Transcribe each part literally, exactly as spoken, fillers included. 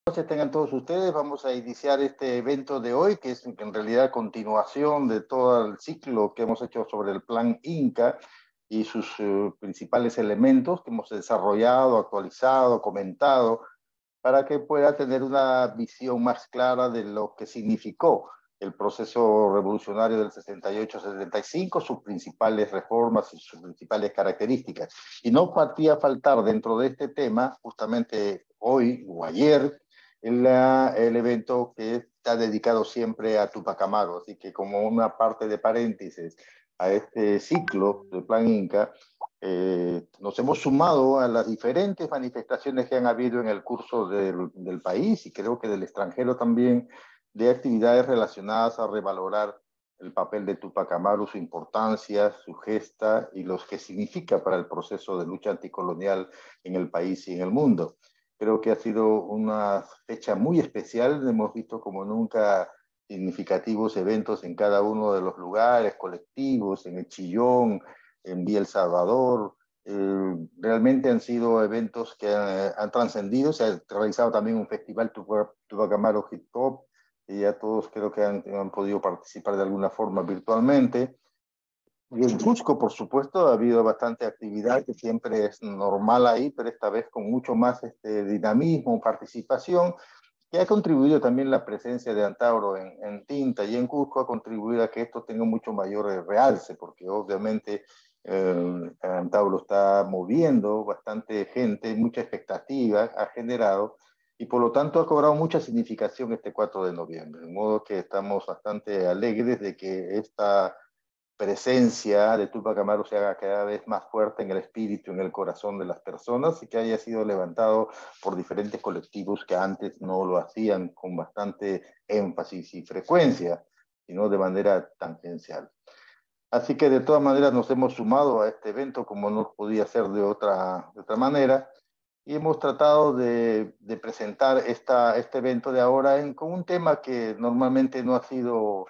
Noches tengan todos ustedes. Vamos a iniciar este evento de hoy, que es en realidad continuación de todo el ciclo que hemos hecho sobre el Plan Inca y sus uh, principales elementos que hemos desarrollado, actualizado, comentado, para que pueda tener una visión más clara de lo que significó el proceso revolucionario del sesenta y ocho a setenta y cinco, sus principales reformas y sus principales características. Y no podía faltar dentro de este tema, justamente hoy o ayer, el, el evento que está dedicado siempre a Tupac Amaru. Así que como una parte de paréntesis a este ciclo del Plan Inca, eh, nos hemos sumado a las diferentes manifestaciones que han habido en el curso del, del país y creo que del extranjero también, de actividades relacionadas a revalorar el papel de Tupac Amaru, su importancia, su gesta y lo que significa para el proceso de lucha anticolonial en el país y en el mundo. Creo que ha sido una fecha muy especial, hemos visto como nunca significativos eventos en cada uno de los lugares, colectivos, en el Chillón, en Villa El Salvador. Eh, realmente han sido eventos que han, han trascendido. Se ha realizado también un festival Tupac Amaru Hip Hop, y ya todos creo que han, han podido participar de alguna forma virtualmente. Y en Cusco, por supuesto, ha habido bastante actividad, que siempre es normal ahí, pero esta vez con mucho más este, dinamismo, participación, que ha contribuido también la presencia de Antauro en, en Tinta y en Cusco, ha contribuido a que esto tenga mucho mayor realce, porque obviamente eh, Antauro está moviendo bastante gente, mucha expectativa ha generado, y por lo tanto ha cobrado mucha significación este cuatro de noviembre, de modo que estamos bastante alegres de que esta presencia de Tupac Amaru se haga cada vez más fuerte en el espíritu, en el corazón de las personas, y que haya sido levantado por diferentes colectivos que antes no lo hacían con bastante énfasis y frecuencia, sino de manera tangencial. Así que de todas maneras nos hemos sumado a este evento como no podía ser de otra, de otra manera, y hemos tratado de, de presentar esta, este evento de ahora en, con un tema que normalmente no ha sido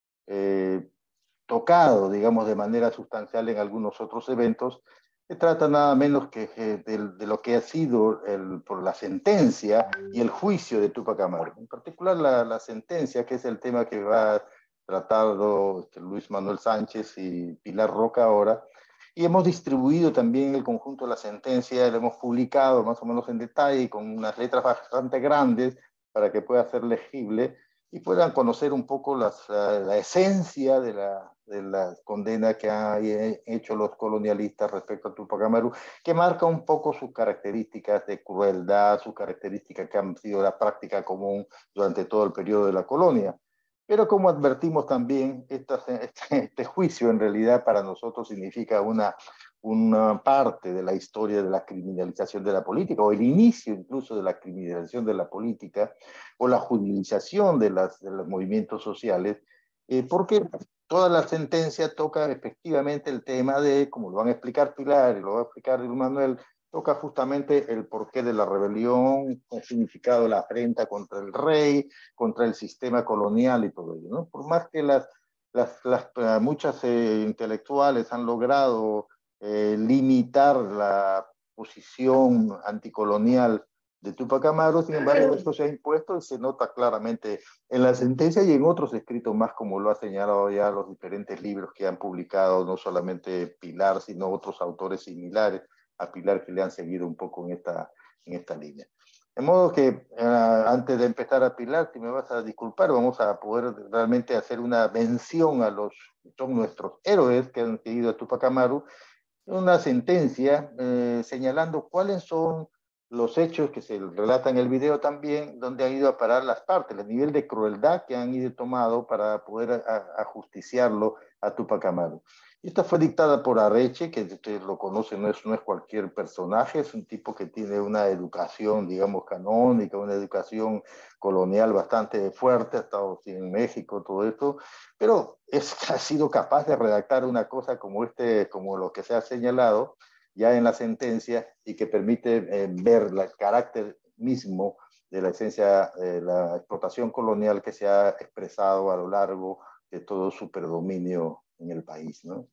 eh, tocado, digamos, de manera sustancial en algunos otros eventos. Se trata nada menos que de, de lo que ha sido el, por la sentencia y el juicio de Tupac Amaru. En particular la, la sentencia, que es el tema que va tratando este, Luis Manuel Sánchez y Pilar Roca ahora. Y hemos distribuido también el conjunto de la sentencia, lo hemos publicado más o menos en detalle, con unas letras bastante grandes para que pueda ser legible y puedan conocer un poco las, la, la esencia de la, de la condena que han hecho los colonialistas respecto a Tupac Amaru, que marca un poco sus características de crueldad, sus características que han sido la práctica común durante todo el periodo de la colonia. Pero como advertimos también, esta, este, este juicio en realidad para nosotros significa una, una parte de la historia de la criminalización de la política, o el inicio incluso de la criminalización de la política, o la judicialización de, las, de los movimientos sociales, eh, porque toda la sentencia toca efectivamente el tema de, como lo van a explicar Pilar y lo va a explicar Manuel, toca justamente el porqué de la rebelión, con significado de la afrenta contra el rey, contra el sistema colonial y todo ello, ¿no? Por más que las, las, las muchas eh, intelectuales han logrado eh, limitar la posición anticolonial de Tupac Amaru, sin embargo, esto se ha impuesto y se nota claramente en la sentencia y en otros escritos más, como lo ha señalado ya los diferentes libros que han publicado, no solamente Pilar, sino otros autores similares a Pilar que le han seguido un poco en esta, en esta línea. De modo que uh, antes de empezar a Pilar, si me vas a disculpar, vamos a poder realmente hacer una mención a los que son nuestros héroes que han seguido a Tupac Amaru, una sentencia eh, señalando cuáles son los hechos que se relatan en el video también, donde han ido a parar las partes, el nivel de crueldad que han ido tomado para poder ajusticiarlo a, a Tupac Amaru. Esta fue dictada por Areche, que ustedes lo conocen, no es, no es cualquier personaje, es un tipo que tiene una educación, digamos, canónica, una educación colonial bastante fuerte, ha estado en México, todo esto, pero es, ha sido capaz de redactar una cosa como, este, como lo que se ha señalado ya en la sentencia y que permite eh, ver el carácter mismo de la esencia de la explotación colonial que se ha expresado a lo largo de todo su predominio en el país, ¿no?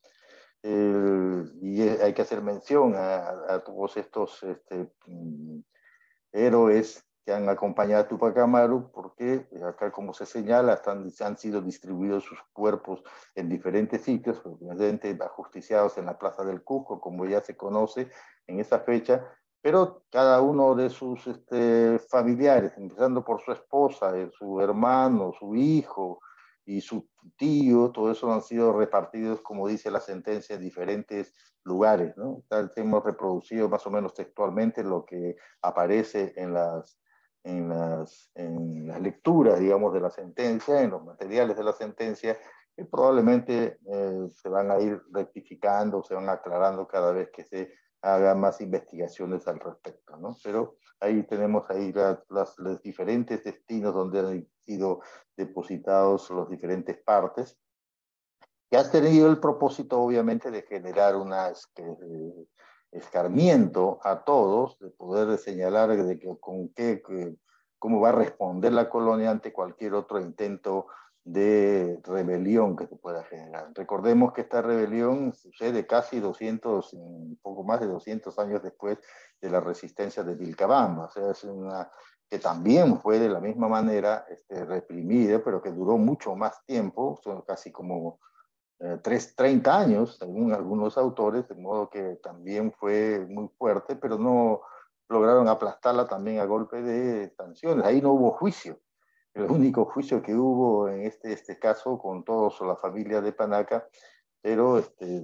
Eh, y hay que hacer mención a, a todos estos este, héroes que han acompañado a Tupac Amaru, porque acá, como se señala, están, han sido distribuidos sus cuerpos en diferentes sitios, obviamente ajusticiados en la Plaza del Cusco, como ya se conoce en esa fecha, pero cada uno de sus este, familiares, empezando por su esposa, su hermano, su hijo y su tío, todo eso han sido repartidos, como dice la sentencia, en diferentes lugares, ¿no? Tal, hemos reproducido más o menos textualmente lo que aparece en las, en las, en las lecturas, digamos, de la sentencia, en los materiales de la sentencia, que probablemente eh, se van a ir rectificando, se van aclarando cada vez que se haga más investigaciones al respecto, ¿no? Pero ahí tenemos ahí las, las, los diferentes destinos donde han sido depositados los diferentes partes, que has tenido el propósito, obviamente, de generar un eh, escarmiento a todos, de poder señalar de que, con qué, que, cómo va a responder la colonia ante cualquier otro intento de rebelión que se pueda generar. Recordemos que esta rebelión sucede casi doscientos, un poco más de doscientos años después de la resistencia de Vilcabamba, o sea, es una que también fue de la misma manera este, reprimida, pero que duró mucho más tiempo, son casi como eh, tres, treinta años, según algunos autores, de modo que también fue muy fuerte, pero no lograron aplastarla también a golpe de sanciones. Ahí no hubo juicio. El único juicio que hubo en este, este caso con todos la familia de Panaca, pero este,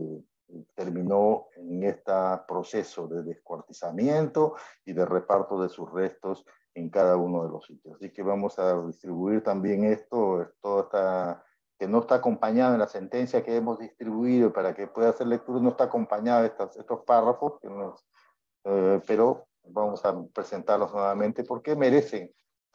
terminó en este proceso de descuartizamiento y de reparto de sus restos en cada uno de los sitios. Así que vamos a distribuir también esto, toda esta, que no está acompañado en la sentencia que hemos distribuido para que pueda hacer lectura, no está acompañado de estos, estos párrafos, que nos, eh, pero vamos a presentarlos nuevamente porque merecen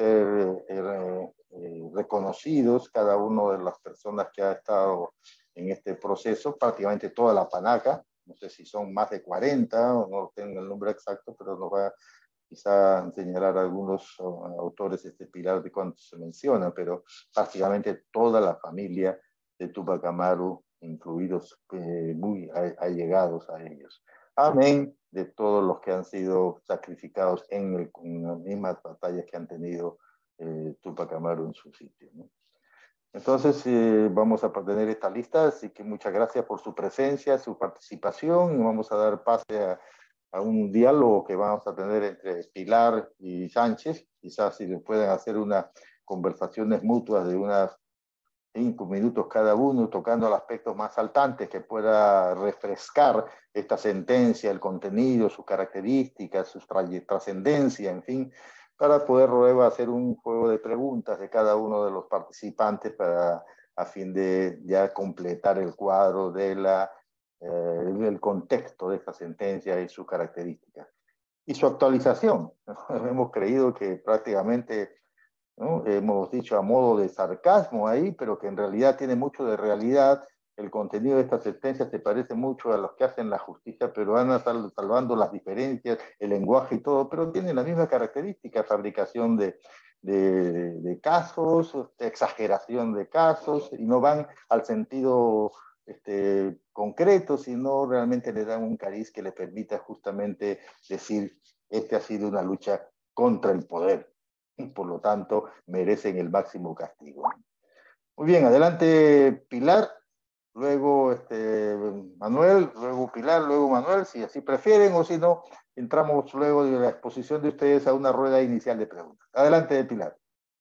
ser eh, eh, reconocidos cada una de las personas que ha estado en este proceso, prácticamente toda la Panaca, no sé si son más de cuarenta, o no tengo el número exacto, pero nos va quizá señalar algunos autores este pilar de cuántos se menciona, pero prácticamente toda la familia de Tupac Amaru, incluidos eh, muy allegados a ellos. Amén de todos los que han sido sacrificados en, el, en las mismas batallas que han tenido eh, Tupac Amaru en su sitio, ¿no? Entonces, eh, vamos a tener esta lista, así que muchas gracias por su presencia, su participación, y vamos a dar pase a, a un diálogo que vamos a tener entre Pilar y Sánchez, quizás si les pueden hacer unas conversaciones mutuas de unas cinco minutos cada uno, tocando los aspectos más saltantes que pueda refrescar esta sentencia, el contenido, sus características, su trascendencia, en fin, para poder luego hacer un juego de preguntas de cada uno de los participantes para, a fin de ya completar el cuadro de la, eh, del contexto de esta sentencia y sus características. Y su actualización. Hemos creído que prácticamente, ¿no?, hemos dicho a modo de sarcasmo ahí, pero que en realidad tiene mucho de realidad. El contenido de esta sentencia se parece mucho a los que hacen la justicia peruana, sal, salvando las diferencias, el lenguaje y todo, pero tienen la misma característica, fabricación de, de, de casos, exageración de casos, y no van al sentido este, concreto, sino realmente le dan un cariz que le permita justamente decir, este ha sido una lucha contra el poder, y por lo tanto merecen el máximo castigo. Muy bien, adelante Pilar, luego este, Manuel, luego Pilar, luego Manuel, si así prefieren, o si no, entramos luego de la exposición de ustedes a una rueda inicial de preguntas. Adelante, Pilar.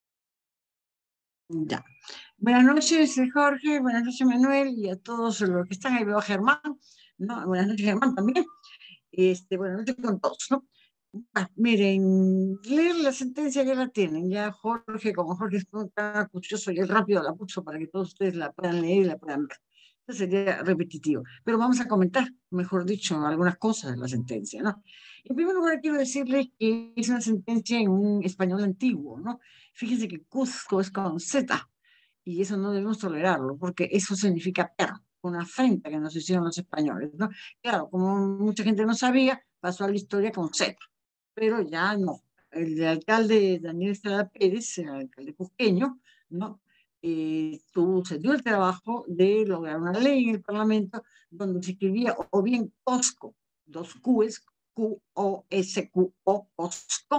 Ya. Buenas noches, Jorge, buenas noches, Manuel, y a todos los que están ahí. Veo a Germán, ¿no? Buenas noches, Germán, también. Este, buenas noches con todos, ¿no? Ah, miren, leer la sentencia ya la tienen, ya Jorge, como Jorge es tan acucioso y él rápido la puso para que todos ustedes la puedan leer y la puedan ver. Entonces sería repetitivo, pero vamos a comentar, mejor dicho, algunas cosas de la sentencia, ¿no? En primer lugar, quiero decirles que es una sentencia en un español antiguo, ¿no? Fíjense que Cuzco es con Z, y eso no debemos tolerarlo, porque eso significa perro, una afrenta que nos hicieron los españoles, ¿no? Claro, como mucha gente no sabía, pasó a la historia con Z, pero ya no. El alcalde Daniel Estrada Pérez, el alcalde cusqueño, ¿no? Eh, tuvo, se dio el trabajo de lograr una ley en el Parlamento donde se escribía o bien Cosco, dos Qs, Q O S Q O, Cosco,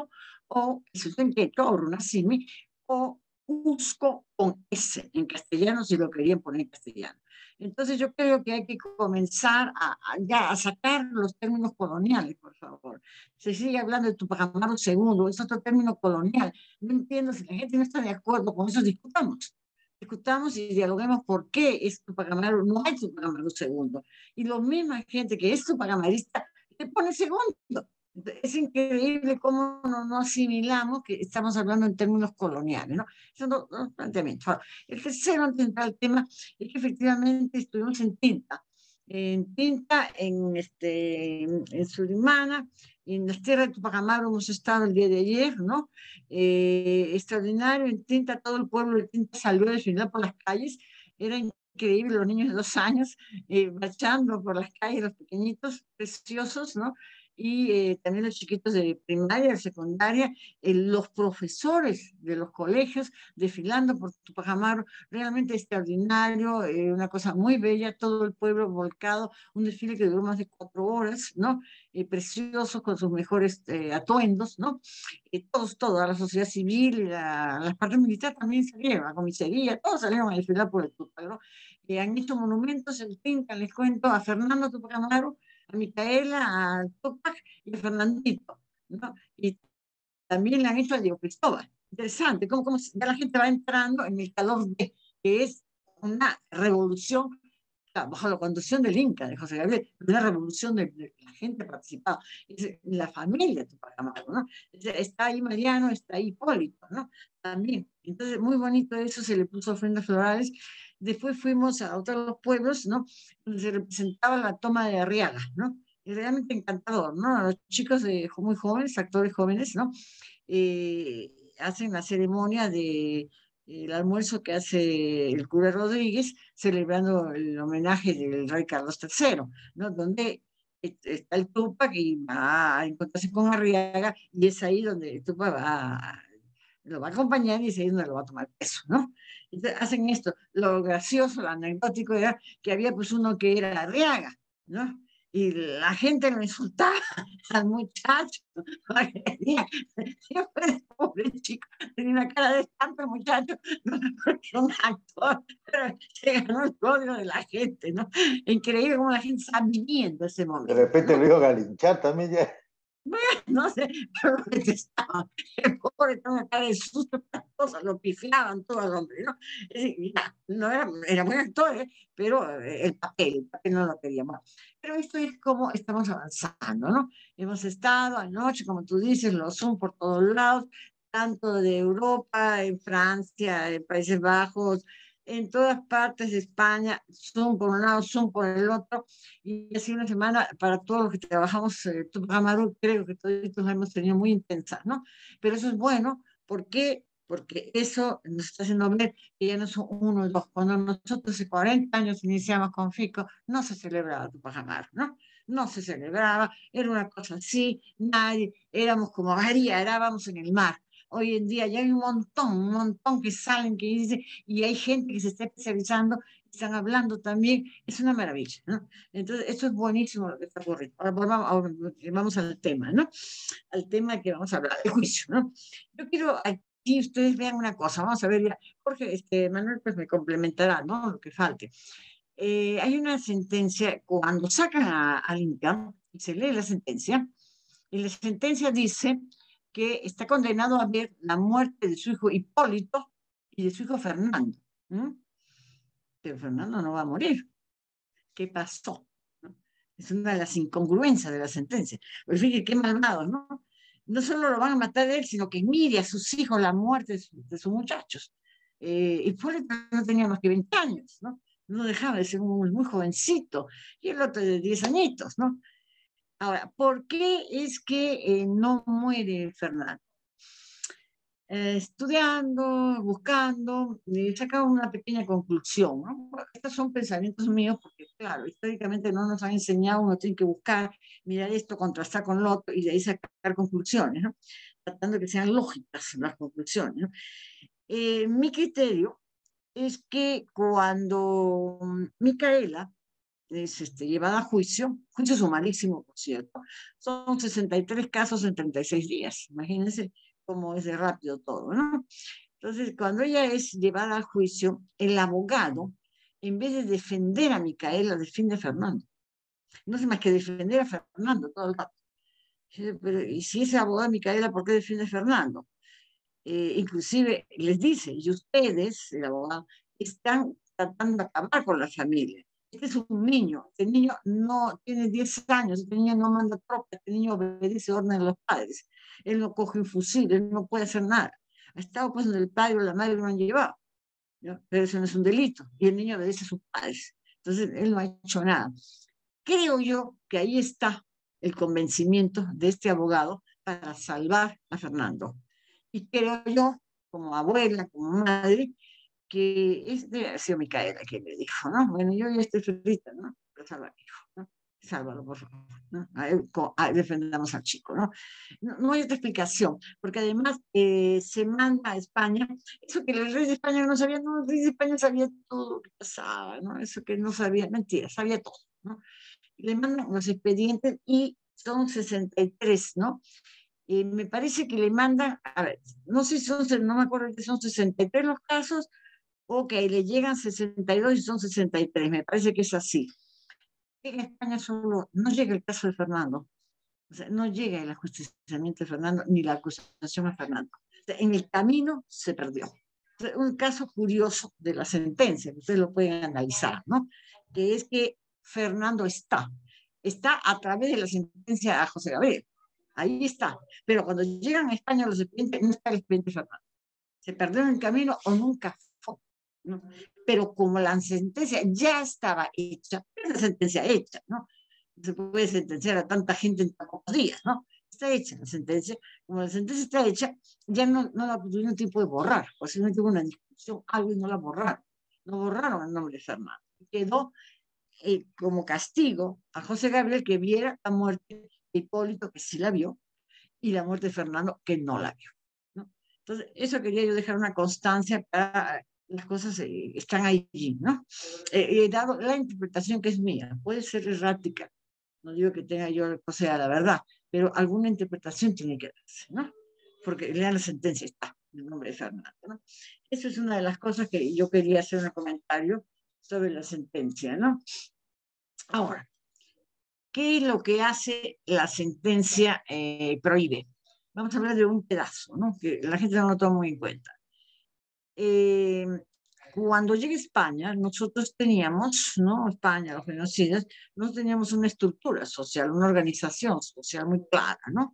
o el Sutenqueto, o Runasimi, o Cusco con S en castellano, si lo querían poner en castellano. Entonces yo creo que hay que comenzar a, a, ya, a sacar los términos coloniales, por favor. Se sigue hablando de Tupac Amaru segundo, es otro término colonial. No entiendo, si la gente no está de acuerdo con eso, discutamos. Discutamos y dialoguemos por qué es Tupac Amaru, no hay Tupac Amaru segundo. Y la misma gente que es Tupac Amarista le pone segundo. Es increíble cómo no, no asimilamos que estamos hablando en términos coloniales, ¿no? Son dos, dos planteamientos. Ahora, el tercero, antes de entrar al tema, es que efectivamente estuvimos en Tinta, en Tinta, en, este, en Surimana, en las tierras de Tupac Amaru hemos estado el día de ayer, ¿no? Eh, extraordinario, en Tinta todo el pueblo de Tinta salió a desfilar por las calles, era increíble, los niños de dos años eh, marchando por las calles, los pequeñitos, preciosos, ¿no? Y eh, también los chiquitos de primaria, de secundaria, eh, los profesores de los colegios desfilando por Tupac Amaru, realmente extraordinario, eh, una cosa muy bella, todo el pueblo volcado, un desfile que duró más de cuatro horas, ¿no? Eh, precioso, con sus mejores eh, atuendos, ¿no? Eh, todos, toda la sociedad civil, la, las partes militares también salieron, la comisaría, todos salieron a desfilar por el Tupac, ¿no? Eh, han hecho monumentos en Tinta, les cuento, a Fernando Tupac Amaru, a Micaela, a Tupac y a Fernandito, ¿no? Y también le han hecho a Diego Cristóbal. Interesante, cómo, cómo ya la gente va entrando en el calor de que es una revolución bajo la conducción del Inca, de José Gabriel, una revolución de, de la gente participado, es la familia de Tupac Amaru, ¿no? Está ahí Mariano, está ahí Hipólito, ¿no? También. Entonces, muy bonito eso, se le puso ofrendas florales. Después fuimos a otros pueblos, ¿no? Donde se representaba la toma de Arriaga, ¿no? Y realmente encantador, ¿no? Los chicos de, muy jóvenes, actores jóvenes, ¿no? Eh, hacen la ceremonia de el almuerzo que hace el cura Rodríguez celebrando el homenaje del rey Carlos tercero, ¿no? Donde está el Tupac y va a encontrarse con Arriaga y es ahí donde el Tupac va a, lo va a acompañar y es ahí donde lo va a tomar peso, ¿no? Entonces hacen esto. Lo gracioso, lo anecdótico era que había pues uno que era Arriaga, ¿no? Y la gente lo insultaba al muchacho. Siempre pobre chico, tenía una cara de espanto el muchacho, no, porque era un actor, pero se ganó el odio de la gente, ¿no? Increíble cómo la gente está viviendo ese De momento, repente ¿no? lo iba a galinchar también ya. Bueno, no sé, pero lo detestaban. El pobre tenía una cara de susto, las cosas lo pifiaban todo al hombre, ¿no? Y, ya, no era, era buen actor, ¿eh? Pero eh, el papel, el papel no lo quería más. Pero esto es como estamos avanzando, ¿no? Hemos estado anoche, como tú dices, los Zoom por todos lados, tanto de Europa, en Francia, en Países Bajos, en todas partes de España, Zoom por un lado, Zoom por el otro, y ha sido una semana para todos los que trabajamos, eh, Tupac Amaru, creo que todos la hemos tenido muy intensa, ¿no? Pero eso es bueno, ¿por qué? Porque eso nos está haciendo ver que ya no son uno o dos. Cuando nosotros hace cuarenta años iniciamos con FICO, no se celebraba Tupac Amaru, ¿no? No se celebraba, era una cosa así, nadie, éramos como María, erábamos en el mar. Hoy en día ya hay un montón, un montón que salen, que dicen, y hay gente que se está especializando, están hablando también, es una maravilla, ¿no? Entonces, esto es buenísimo lo que está ocurriendo. Ahora vamos, ahora vamos al tema, ¿no? Al tema que vamos a hablar, el juicio, ¿no? Yo quiero aquí ustedes vean una cosa, vamos a ver ya, Jorge, este, Manuel, pues me complementará, ¿no? Lo que falte. Eh, hay una sentencia, cuando sacan a, al Inca y se lee la sentencia, y la sentencia dice que está condenado a ver la muerte de su hijo Hipólito y de su hijo Fernando. ¿Mm? Pero Fernando no va a morir. ¿Qué pasó? ¿No? Es una de las incongruencias de la sentencia. Pues fíjate qué malvados, ¿no? No solo lo van a matar a él, sino que mire a sus hijos la muerte de, su, de sus muchachos. Eh, Hipólito no tenía más que veinte años, ¿no? No dejaba de ser muy, muy jovencito. Y el otro de diez añitos, ¿no? Ahora, ¿por qué es que eh, no muere Fernando? Eh, estudiando, buscando, he sacado una pequeña conclusión, ¿no? Estos son pensamientos míos porque, claro, históricamente no nos han enseñado, uno tiene que buscar, mirar esto, contrastar con lo otro y de ahí sacar conclusiones, ¿no? Tratando de que sean lógicas las conclusiones, ¿no? Eh, mi criterio es que cuando Micaela es este, llevada a juicio, juicio sumarísimo, por cierto, son sesenta y tres casos en treinta y seis días, imagínense cómo es de rápido todo, ¿no? Entonces, cuando ella es llevada a juicio, el abogado, en vez de defender a Micaela, defiende a Fernando. No hace más que defender a Fernando todo el rato. Pero, y si es abogada Micaela, ¿por qué defiende a Fernando? Eh, inclusive les dice, y ustedes, el abogado, están tratando de acabar con la familia. Este es un niño, este niño no tiene diez años, este niño no manda tropas, este niño obedece órdenes de los padres. Él no coge un fusil, él no puede hacer nada. Ha estado pues donde el padre o la madre lo han llevado, ¿no? Pero eso no es un delito, y el niño obedece a sus padres. Entonces, él no ha hecho nada. Creo yo que ahí está el convencimiento de este abogado para salvar a Fernando. Y creo yo, como abuela, como madre, que es, debe haber sido Micaela que le dijo, ¿no? Bueno, yo ya estoy frita, ¿no? Pero salva a mi hijo, ¿no? Sálvalo, por favor, ¿no? A él, a, defendamos al chico, ¿no? ¿no? No hay otra explicación, porque además eh, se manda a España, eso que el rey de España no sabía, no, el rey de España sabía todo lo que pasaba, ¿no? Eso que no sabía, mentira, sabía todo, ¿no? Le mandan los expedientes y son sesenta y tres, ¿no? Eh, me parece que le mandan, a ver, no sé si son, no me acuerdo que son sesenta y tres los casos, o que le llegan sesenta y dos y son sesenta y tres, me parece que es así. En España solo no llega el caso de Fernando, o sea, no llega el ajusticiamiento de Fernando ni la acusación a Fernando. O sea, en el camino se perdió. O sea, un caso curioso de la sentencia, que ustedes lo pueden analizar, ¿no? Que es que Fernando está, está a través de la sentencia a José Gabriel. Ahí está. Pero cuando llegan a España los expedientes, no está el expediente Fernando. Se perdió en el camino o nunca fue, ¿no? Pero como la sentencia ya estaba hecha, es la sentencia hecha, ¿no? Se puede sentenciar a tanta gente en tan pocos días, ¿no? Está hecha la sentencia. Como la sentencia está hecha, ya no, no la tuvieron tiempo de borrar, o si no tuvo una discusión, algo y no la borraron. No borraron el nombre de Fernando. Quedó eh, como castigo a José Gabriel que viera la muerte de Hipólito, que sí la vio, y la muerte de Fernando, que no la vio, ¿no? Entonces, eso quería yo dejar una constancia para las cosas eh, están allí, ¿no? Eh, he dado la interpretación que es mía, puede ser errática, no digo que tenga yo, o sea, la verdad, pero alguna interpretación tiene que darse, ¿no? Porque lean la sentencia, está el nombre de Fernando, ¿no? Eso es una de las cosas que yo quería hacer un comentario sobre la sentencia, ¿no? Ahora, ¿qué es lo que hace la sentencia eh, prohíbe? Vamos a hablar de un pedazo, ¿no? Que la gente no lo toma muy en cuenta. Eh, cuando llegue España, nosotros teníamos, ¿no? España, los genocidas, nosotros teníamos una estructura social, una organización social muy clara, ¿no?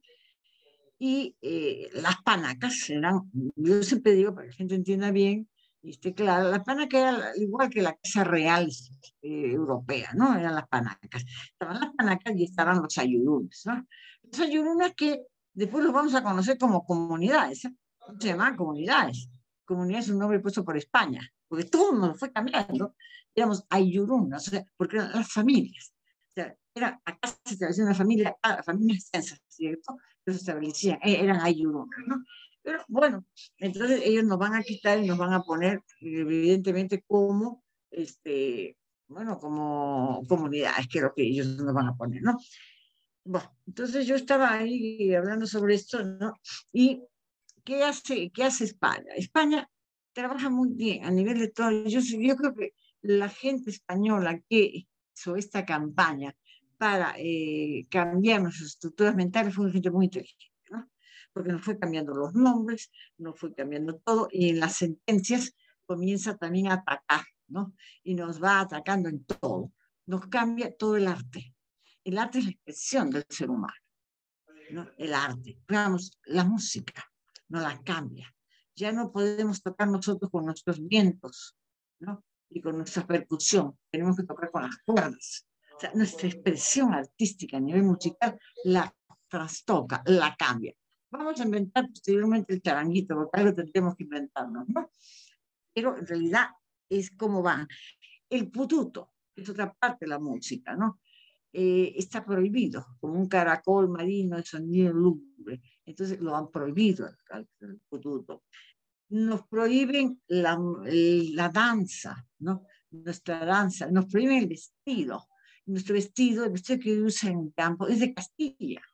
Y eh, las panacas eran, yo siempre digo, para que la gente entienda bien, y esté clara, la panaca era igual que la casa real eh, europea, ¿no? Eran las panacas. Estaban las panacas y estaban los ayurunes, ¿no? Los ayurunes que después los vamos a conocer como comunidades, ¿eh? Se llamaban comunidades. Comunidad es un nombre puesto por España, porque todo nos lo fue cambiando. Éramos ayurunas, o sea, porque eran las familias. O sea, era, acá se establecía una familia, ah, familia extensa, ¿cierto? Que se establecían, eran ayurunas, ¿no? Pero bueno, entonces ellos nos van a quitar y nos van a poner, evidentemente, como, este, bueno, como comunidades, que es lo que ellos nos van a poner, ¿no? Bueno, entonces yo estaba ahí hablando sobre esto, ¿no? Y ¿qué hace, qué hace España? España trabaja muy bien a nivel de todo. Yo, yo creo que la gente española que hizo esta campaña para eh, cambiar nuestras estructuras mentales fue gente muy inteligente, ¿no? Porque nos fue cambiando los nombres, nos fue cambiando todo, y en las sentencias comienza también a atacar, ¿no? Y nos va atacando en todo. Nos cambia todo el arte. El arte es la expresión del ser humano, ¿no? El arte. Veamos, la música no la cambia. Ya no podemos tocar nosotros con nuestros vientos, ¿no? Y con nuestra percusión. Tenemos que tocar con las cuerdas. O sea, nuestra expresión artística a nivel musical la trastoca, la cambia. Vamos a inventar posteriormente el charanguito, porque algo tendremos que inventarnos, ¿no? Pero en realidad es como va. El pututo es otra parte de la música, ¿no? Eh, está prohibido, como un caracol marino de sonido lúgubre. Entonces lo han prohibido el, el pututo. Nos prohíben la, la danza, ¿no? Nuestra danza, nos prohíben el vestido. Nuestro vestido, el vestido que usa en el campo, es de Castilla.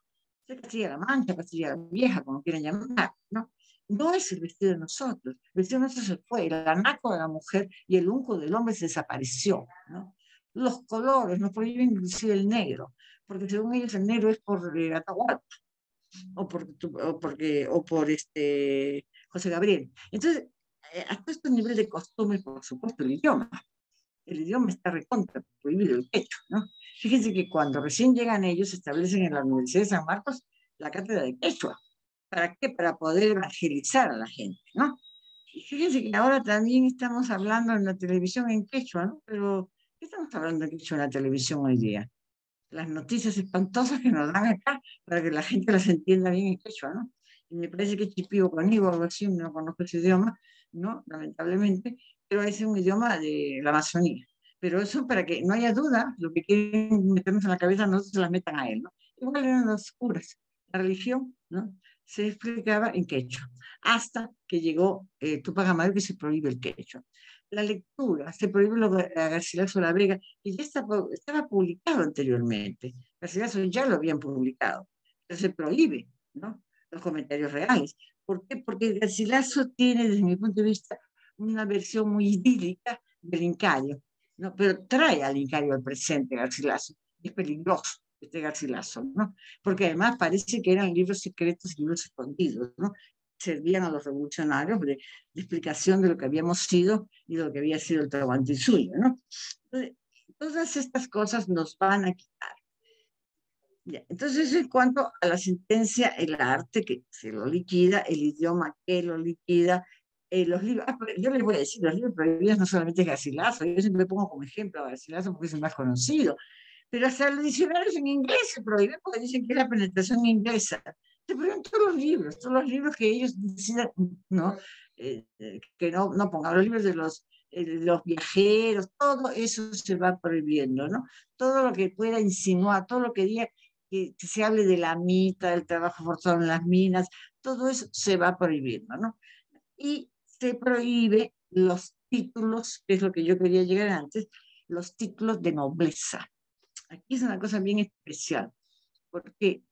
Castilla-La Mancha, Castilla la Vieja, como quieran llamar, ¿no? No es el vestido de nosotros. El vestido de nosotros se fue, el anaco de la mujer y el unco del hombre se desapareció, ¿no? Los colores, nos prohíben inclusive el negro, porque según ellos el negro es por eh, Atahualpa, o por, o porque, o por este José Gabriel. Entonces, eh, hasta este nivel de costumbres, por supuesto, el idioma. El idioma está recontra prohibido, el quechua, ¿no? Fíjense que cuando recién llegan ellos, se establecen en la Universidad de San Marcos la cátedra de quechua. ¿Para qué? Para poder evangelizar a la gente, ¿no? Y fíjense que ahora también estamos hablando en la televisión en quechua, ¿no? Pero, ¿qué estamos hablando en quechua en la televisión hoy día? Las noticias espantosas que nos dan acá para que la gente las entienda bien en quechua, ¿no? Y me parece que Chipío conmigo, algo así, no conozco ese idioma, ¿no? Lamentablemente, pero es un idioma de la Amazonía. Pero eso para que no haya duda, lo que quieren meternos en la cabeza no se las metan a él, ¿no? Igual eran los curas. La religión, ¿no? Se explicaba en quechua, hasta que llegó eh, Tupac Amaru, que se prohíbe el quechua. La lectura, se prohíbe lo de Garcilaso de la Vega, y ya estaba, estaba publicado anteriormente. Garcilaso ya lo habían publicado, pero se prohíbe, ¿no? Los comentarios reales. ¿Por qué? Porque Garcilaso tiene, desde mi punto de vista, una versión muy idílica del Incario, ¿no? Pero trae al Incario al presente, Garcilaso. Es peligroso este Garcilaso, ¿no? Porque además parece que eran libros secretos y libros escondidos, ¿no? Servían a los revolucionarios de, de explicación de lo que habíamos sido y de lo que había sido el Tahuantinsuyo, ¿no? Entonces, todas estas cosas nos van a quitar. Ya, entonces, en cuanto a la sentencia, el arte que se lo liquida, el idioma que lo liquida, eh, los libros, ah, yo les voy a decir, los libros prohibidos no solamente es Garcilaso, yo siempre pongo como ejemplo a Garcilaso porque es el más conocido, pero hasta los diccionarios en inglés se prohíben porque dicen que es la penetración inglesa. Se prohíben todos los libros, todos los libros que ellos decidan, ¿no? Eh, eh, que no, no pongan los libros de los, eh, los viajeros, todo eso se va prohibiendo, ¿no? Todo lo que pueda insinuar, todo lo que diga que, que se hable de la mita, del trabajo forzado en las minas, todo eso se va prohibiendo, ¿no? Y se prohíbe los títulos, que es lo que yo quería llegar antes, los títulos de nobleza. Aquí es una cosa bien especial. ¿Por qué?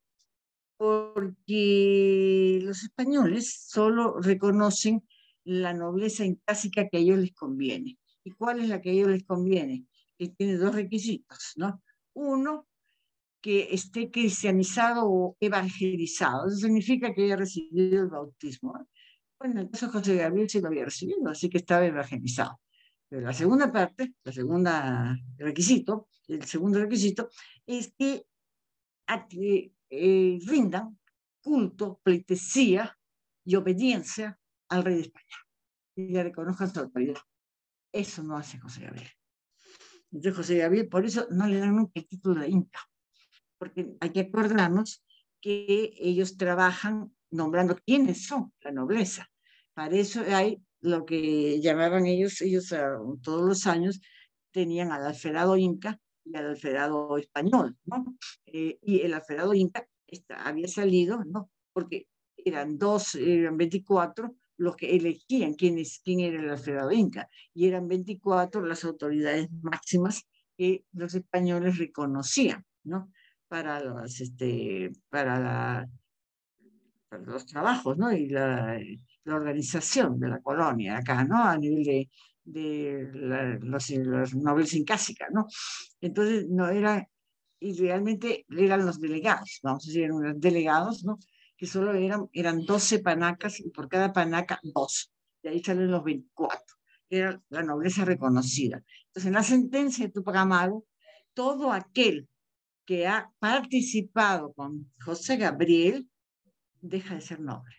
Porque los españoles solo reconocen la nobleza inclásica que a ellos les conviene. ¿Y cuál es la que a ellos les conviene? Que tiene dos requisitos, ¿no? Uno, que esté cristianizado o evangelizado. Eso significa que haya recibido el bautismo, ¿no? Bueno, en el caso de José Gabriel sí lo había recibido, así que estaba evangelizado. Pero la segunda parte, la segunda requisito, el segundo requisito es que a que eh, rindan culto, pleitesía y obediencia al rey de España y le reconozcan su autoridad. Eso no hace José Gabriel. Entonces José Gabriel, por eso no le dan nunca el título de Inca, porque hay que acordarnos que ellos trabajan nombrando quiénes son la nobleza. Para eso hay lo que llamaban ellos, ellos uh, todos los años tenían al alferado inca y al alferado español, ¿no? Eh, y el alferado inca está, había salido, ¿no? Porque eran dos, eran veinticuatro los que elegían quién, es, quién era el alferado inca, y eran veinticuatro las autoridades máximas que los españoles reconocían, ¿no? Para los, este, para la, para los trabajos, ¿no? Y la, la organización de la colonia acá, ¿no? A nivel de, de la, los, los nobles incásicas, ¿no? Entonces, no era, y realmente eran los delegados, vamos a decir, eran los delegados, ¿no? Que solo eran, eran doce panacas y por cada panaca dos. De ahí salen los veinticuatro. Era la nobleza reconocida. Entonces, en la sentencia de Tupac Amaru, todo aquel que ha participado con José Gabriel deja de ser noble.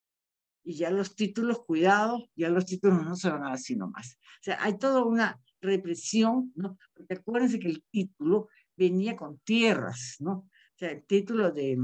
Y ya los títulos, cuidado, ya los títulos no se van a dar así nomás. O sea, hay toda una represión, ¿no? Porque acuérdense que el título venía con tierras, ¿no? O sea, el título de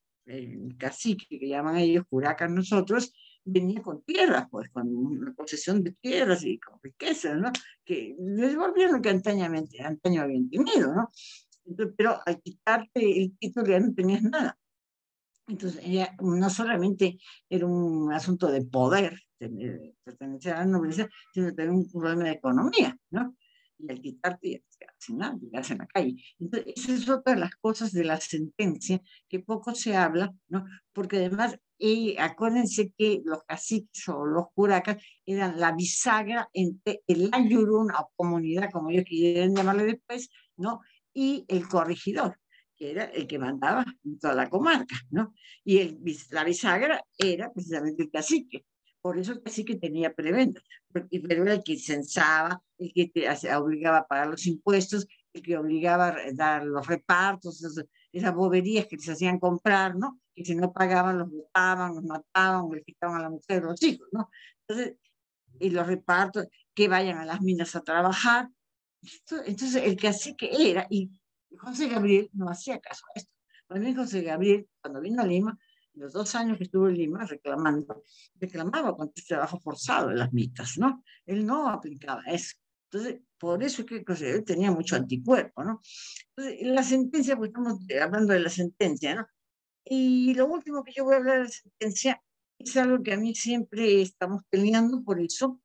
el cacique, que llaman ellos curacas nosotros, venía con tierras, pues, con una posesión de tierras y con riquezas, ¿no? Que les devolvieron lo que antañamente, antaño habían tenido, ¿no? Entonces, pero al quitarte el título ya no tenías nada. Entonces, ella no solamente era un asunto de poder, pertenecer a la nobleza, sino también un problema de economía, ¿no? y al quitarte ya te quedas sin nada, te quedas en la calle. Entonces, esa es otra de las cosas de la sentencia que poco se habla, ¿no? Porque además, y acuérdense que los caciques o los curacas eran la bisagra entre el ayurún o comunidad, como ellos quieran llamarle después, ¿no? Y el corregidor, que era el que mandaba en toda la comarca, ¿no? Y el, la bisagra era precisamente el cacique. Por eso el cacique tenía prebenda, porque, pero era el que censaba, el que te hace- obligaba a pagar los impuestos, el que obligaba a dar los repartos, esas, esas boberías que les hacían comprar, ¿no? Que si no pagaban los botaban, los mataban, o les quitaban a la mujer, los hijos, ¿no? Entonces, y los repartos, que vayan a las minas a trabajar. Esto- entonces, el cacique era, y José Gabriel no hacía caso a esto. Para mí, José Gabriel, cuando vino a Lima, los dos años que estuvo en Lima reclamando, reclamaba contra el trabajo forzado de las mitas, ¿no? Él no aplicaba eso. Entonces, por eso es que José Gabriel tenía mucho anticuerpo, ¿no? Entonces, la sentencia, pues estamos hablando de la sentencia, ¿no? Y lo último que yo voy a hablar de la sentencia es algo que a mí siempre estamos peleando por eso.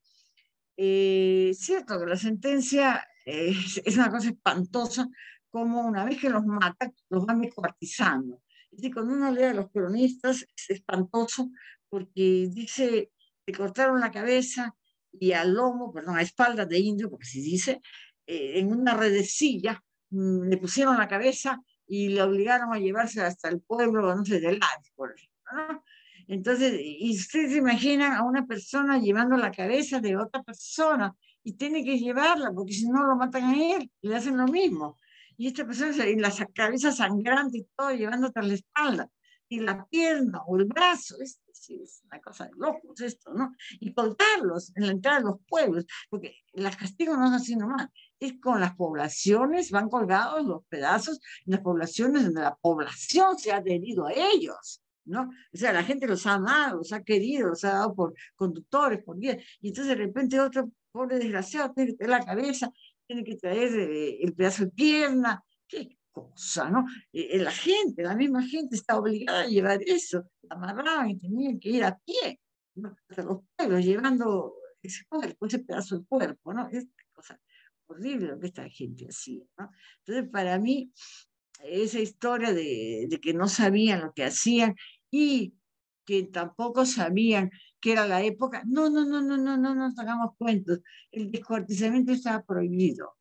Eh, cierto que la sentencia eh, es, es una cosa espantosa, como una vez que los matan, los van descuartizando. Es decir, cuando uno lee a los cronistas, es espantoso porque dice, le cortaron la cabeza y al lomo, perdón, a espaldas de indio, porque así dice, eh, en una redecilla, mm, le pusieron la cabeza y le obligaron a llevarse hasta el pueblo, no sé, de Lares, por ejemplo, ¿no? Entonces, y ustedes se imaginan a una persona llevando la cabeza de otra persona y tiene que llevarla porque si no lo matan a él, le hacen lo mismo. Y esta persona, y la cabeza sangrante y todo, llevando tras la espalda, y la pierna o el brazo, es, es, es una cosa de locos esto, ¿no? Y colgarlos en la entrada de los pueblos, porque las castigos no son así nomás, es con las poblaciones, van colgados los pedazos, en las poblaciones donde la población se ha adherido a ellos. ¿No? O sea, la gente los ha amado, los ha querido, los ha dado por conductores, por guías, y entonces de repente otro pobre desgraciado tiene que traer la cabeza, tiene que traer eh, el pedazo de pierna, qué cosa, ¿no? Eh, eh, la gente, la misma gente está obligada a llevar eso, amarraban y tenían que ir a pie, ¿no? Hasta los pueblos llevando ese cuerpo, ese pedazo de cuerpo, ¿no? Es una cosa horrible lo que esta gente hacía, ¿no? Entonces, para mí, esa historia de, de que no sabían lo que hacían y que tampoco sabían que era la época. No, no, no, no, no, no nos hagamos cuentos. El descuartizamiento estaba prohibido.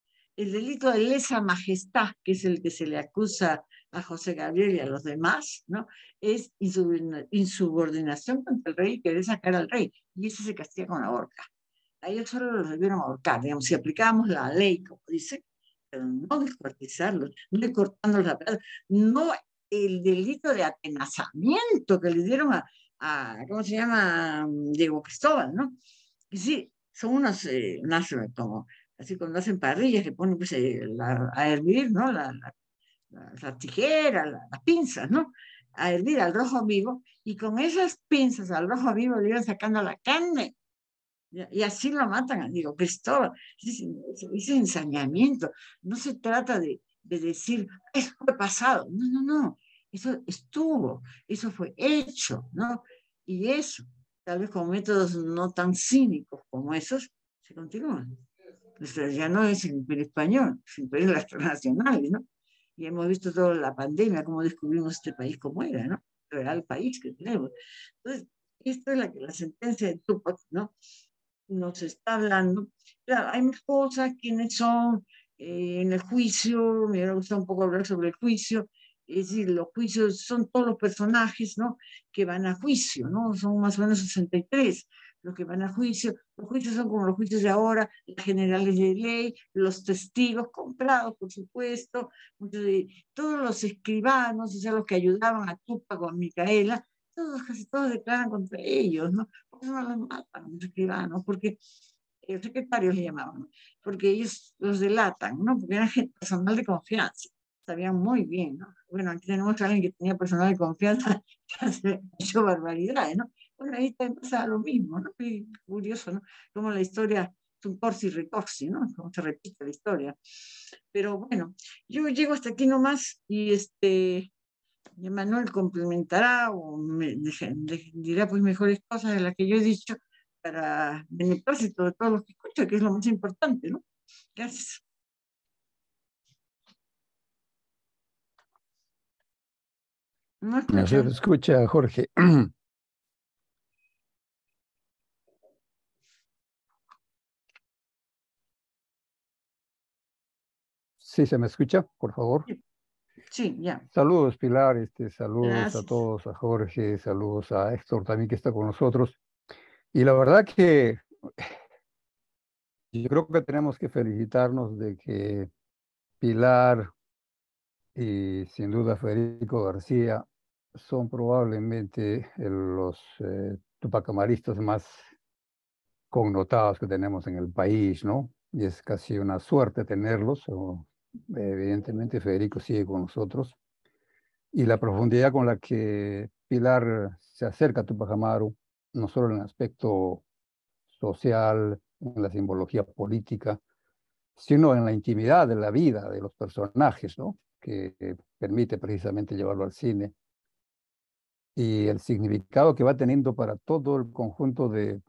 El delito de lesa majestad, que es el que se le acusa a José Gabriel y a los demás, ¿no? Es insubordinación contra el rey, querer sacar al rey. Y eso se castiga con la horca. A ellos solo los debieron ahorcar, digamos, si aplicábamos la ley, como dice, pero no descuartizarlos, no cortando la verdad, no el delito de atenazamiento que le dieron a, a ¿cómo se llama? Diego Cristóbal, ¿no? Y sí, son unos, eh, unas, como, así cuando hacen parrillas, que ponen pues, eh, la, a hervir, ¿no? La, la, la, la tijera, la, las pinzas, ¿no? A hervir al rojo vivo, y con esas pinzas al rojo vivo le iban sacando la carne y así lo matan, digo, Cristóbal, ese, ese ensañamiento. No se trata de, de decir, eso fue pasado. No, no, no. Eso estuvo, eso fue hecho, ¿no? Y eso, tal vez con métodos no tan cínicos como esos, se continúan. Esto ya no es el imperio español, es el imperio de las transnacionales, ¿no? Y hemos visto toda la pandemia, cómo descubrimos este país como era, ¿no? El real país que tenemos. Entonces, esto es la, la sentencia de Tupac, ¿no? Nos está hablando. Claro, hay más cosas, quiénes son eh, en el juicio, me hubiera gustado un poco hablar sobre el juicio, es decir, los juicios son todos los personajes, ¿no? Que van a juicio, ¿no? Son más o menos sesenta y tres los que van a juicio. Los juicios son como los juicios de ahora, las generales de ley, los testigos comprados, por supuesto, muchos de, todos los escribanos, o sea, los que ayudaban a Tupac con Micaela, todos, casi todos declaran contra ellos, ¿no? Por eso no los matan, los escribanos, porque el secretario le llamaban, ¿no? Porque ellos los delatan, ¿no? Porque eran gente, personal de confianza, sabían muy bien, ¿no? Bueno, aquí tenemos a alguien que tenía personal de confianza que hace hecho barbaridades, ¿no? Bueno, ahí también pasa lo mismo, ¿no? Y curioso, ¿no? Como la historia es un corsi recorsi, ¿no? Como se repite la historia. Pero bueno, yo llego hasta aquí nomás y este y Manuel complementará o me, de, de, dirá pues mejores cosas de las que yo he dicho para beneplácito de todos los que escuchan, que es lo más importante, ¿no? Gracias. No No se escucho. lo escucha, Jorge. Sí, se me escucha, por favor. Sí, ya. Saludos, Pilar, este, saludos a Gracias. todos, a Jorge, saludos a Héctor también que está con nosotros. Y la verdad que yo creo que tenemos que felicitarnos de que Pilar y sin duda Federico García son probablemente el- los eh, tupacamaristas más connotados que tenemos en el país, ¿no? Y es casi una suerte tenerlos. O, evidentemente Federico sigue con nosotros. Y la profundidad con la que Pilar se acerca a Tupac Amaru, no solo en el aspecto social, en la simbología política, sino en la intimidad de la vida de los personajes, ¿no? Que, que permite precisamente llevarlo al cine. Y el significado que va teniendo para todo el conjunto de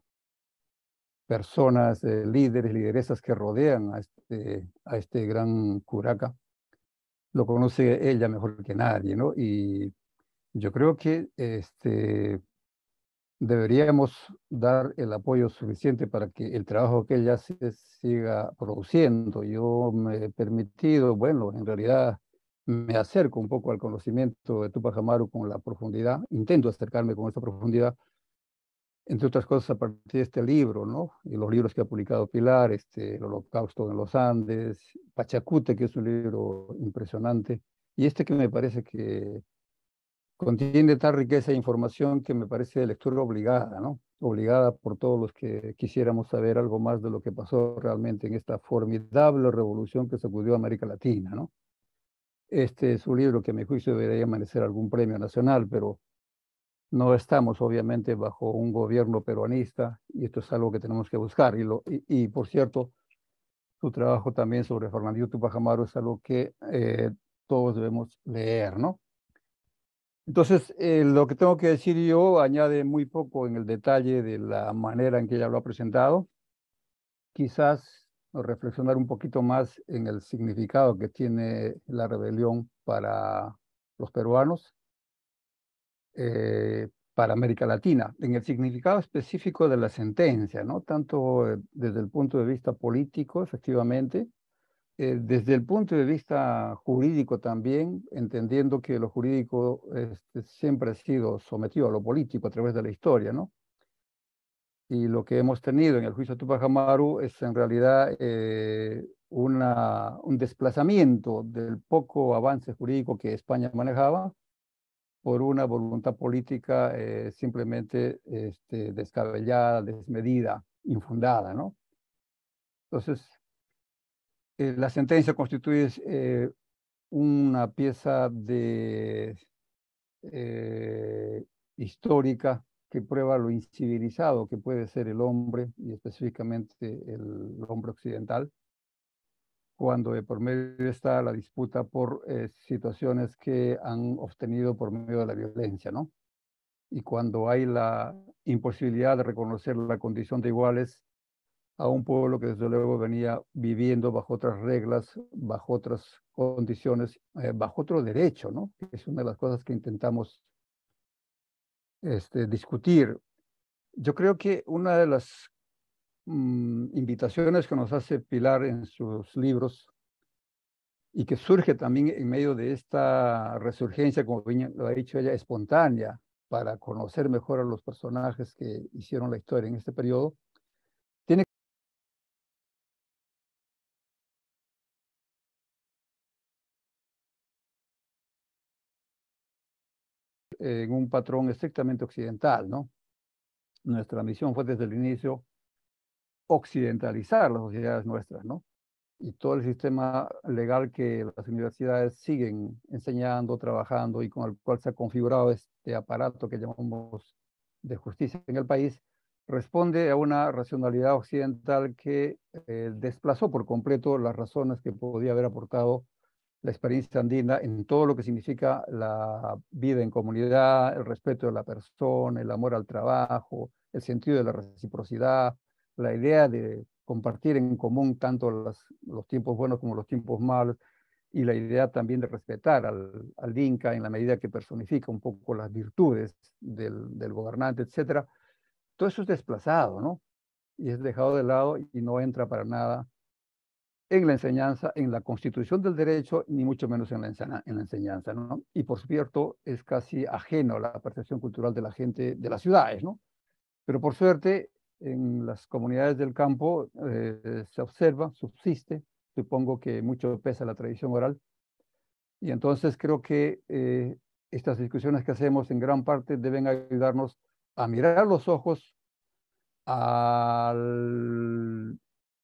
personas, eh, líderes, lideresas que rodean a este, a este gran curaca, lo conoce ella mejor que nadie, ¿no? Y yo creo que este, deberíamos dar el apoyo suficiente para que el trabajo que ella se siga produciendo. Yo me he permitido, bueno, en realidad me acerco un poco al conocimiento de Tupac Amaru con la profundidad, intento acercarme con esta profundidad, entre otras cosas a partir de este libro, ¿no? Y los libros que ha publicado Pilar, este, El Holocausto en los Andes, Pachacute, que es un libro impresionante, y este que me parece que contiene tal riqueza de información que me parece de lectura obligada, ¿no? Obligada por todos los que quisiéramos saber algo más de lo que pasó realmente en esta formidable revolución que sacudió a América Latina, ¿no? Este es un libro que a mi juicio debería merecer algún premio nacional, pero no estamos obviamente bajo un gobierno peronista y esto es algo que tenemos que buscar. Y, lo, y, y por cierto, su trabajo también sobre Fernandito Tupac Amaru es algo que eh, todos debemos leer, ¿no? Entonces, eh, lo que tengo que decir yo añade muy poco en el detalle de la manera en que ella lo ha presentado. Quizás reflexionar un poquito más en el significado que tiene la rebelión para los peruanos, eh, para América Latina, en el significado específico de la sentencia, ¿no? Tanto eh, desde el punto de vista político, efectivamente, eh, desde el punto de vista jurídico también, entendiendo que lo jurídico este, siempre ha sido sometido a lo político a través de la historia, ¿no? Y lo que hemos tenido en el juicio de Tupac Amaru es en realidad eh, una, un desplazamiento del poco avance jurídico que España manejaba por una voluntad política eh, simplemente este, descabellada, desmedida, infundada, ¿no? Entonces, eh, la sentencia constituye eh, una pieza de, eh, histórica que prueba lo incivilizado que puede ser el hombre, y específicamente el hombre occidental, cuando de por medio está la disputa por eh, situaciones que han obtenido por medio de la violencia, ¿no? Y cuando hay la imposibilidad de reconocer la condición de iguales a un pueblo que desde luego venía viviendo bajo otras reglas, bajo otras condiciones, eh, bajo otro derecho, ¿no? Es una de las cosas que intentamos este, discutir. Yo creo que una de las mm, invitaciones que nos hace Pilar en sus libros y que surge también en medio de esta resurgencia, como bien lo ha dicho ella, espontánea, para conocer mejor a los personajes que hicieron la historia en este periodo, tiene en un patrón estrictamente occidental, ¿no? Nuestra misión fue desde el inicio occidentalizar las sociedades nuestras, ¿no? Y todo el sistema legal que las universidades siguen enseñando, trabajando y con el cual se ha configurado este aparato que llamamos de justicia en el país, responde a una racionalidad occidental que eh, desplazó por completo las razones que podía haber aportado la experiencia andina en todo lo que significa la vida en comunidad, el respeto de la persona, el amor al trabajo, el sentido de la reciprocidad, la idea de compartir en común tanto las, los tiempos buenos como los tiempos malos, y la idea también de respetar al, al Inca en la medida que personifica un poco las virtudes del, del gobernante, etcétera. Todo eso es desplazado, ¿no? Y es dejado de lado y no entra para nada en la enseñanza, en la constitución del derecho, ni mucho menos en la, enseñanza, en la enseñanza, ¿no? Y por cierto, es casi ajeno a la percepción cultural de la gente de las ciudades, ¿no? Pero por suerte, en las comunidades del campo eh, se observa, subsiste, supongo que mucho pesa la tradición oral, y entonces creo que eh, estas discusiones que hacemos en gran parte deben ayudarnos a mirar a los ojos al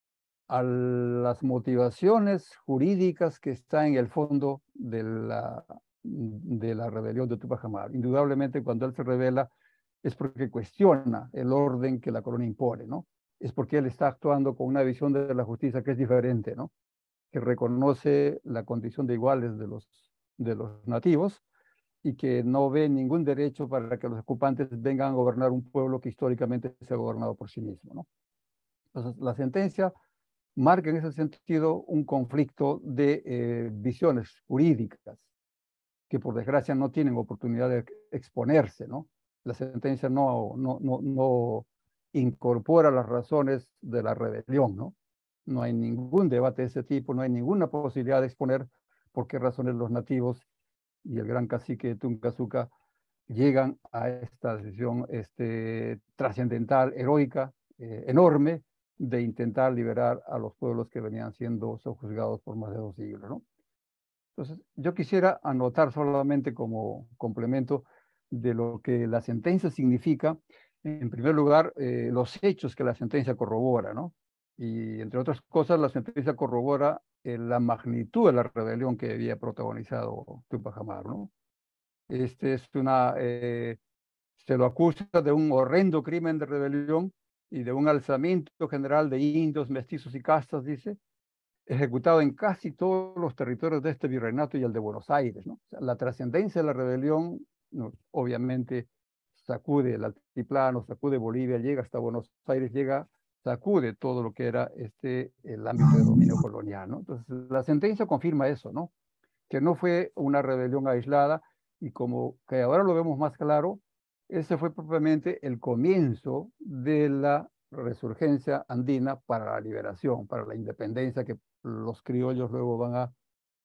a las motivaciones jurídicas que están en el fondo de la, de la rebelión de Tupac Amaru. Indudablemente, cuando él se revela, es porque cuestiona el orden que la corona impone, ¿no? Es porque él está actuando con una visión de la justicia que es diferente, ¿no? Que reconoce la condición de iguales de los, de los nativos y que no ve ningún derecho para que los ocupantes vengan a gobernar un pueblo que históricamente se ha gobernado por sí mismo, ¿no? Entonces, la sentencia marca en ese sentido un conflicto de eh, visiones jurídicas que por desgracia no tienen oportunidad de exponerse, ¿no? La sentencia no, no, no, no incorpora las razones de la rebelión, ¿no? No hay ningún debate de ese tipo, no hay ninguna posibilidad de exponer por qué razones los nativos y el gran cacique Tuncazuca llegan a esta decisión este, trascendental, heroica, eh, enorme, de intentar liberar a los pueblos que venían siendo sojuzgados por más de dos siglos, ¿no? Entonces, yo quisiera anotar solamente como complemento de lo que la sentencia significa, en primer lugar, eh, los hechos que la sentencia corrobora, ¿no? Y entre otras cosas, la sentencia corrobora eh, la magnitud de la rebelión que había protagonizado Tupac Amaru, ¿no? Este es una, eh, se lo acusa de un horrendo crimen de rebelión y de un alzamiento general de indios, mestizos y castas, dice, ejecutado en casi todos los territorios de este virreinato y el de Buenos Aires, ¿no? O sea, la trascendencia de la rebelión, no, obviamente, sacude el altiplano, sacude Bolivia, llega hasta Buenos Aires, llega, sacude todo lo que era este, el ámbito de dominio colonial, ¿no? Entonces, la sentencia confirma eso, ¿no? Que no fue una rebelión aislada y como que ahora lo vemos más claro, ese fue propiamente el comienzo de la resurgencia andina para la liberación, para la independencia que los criollos luego van a,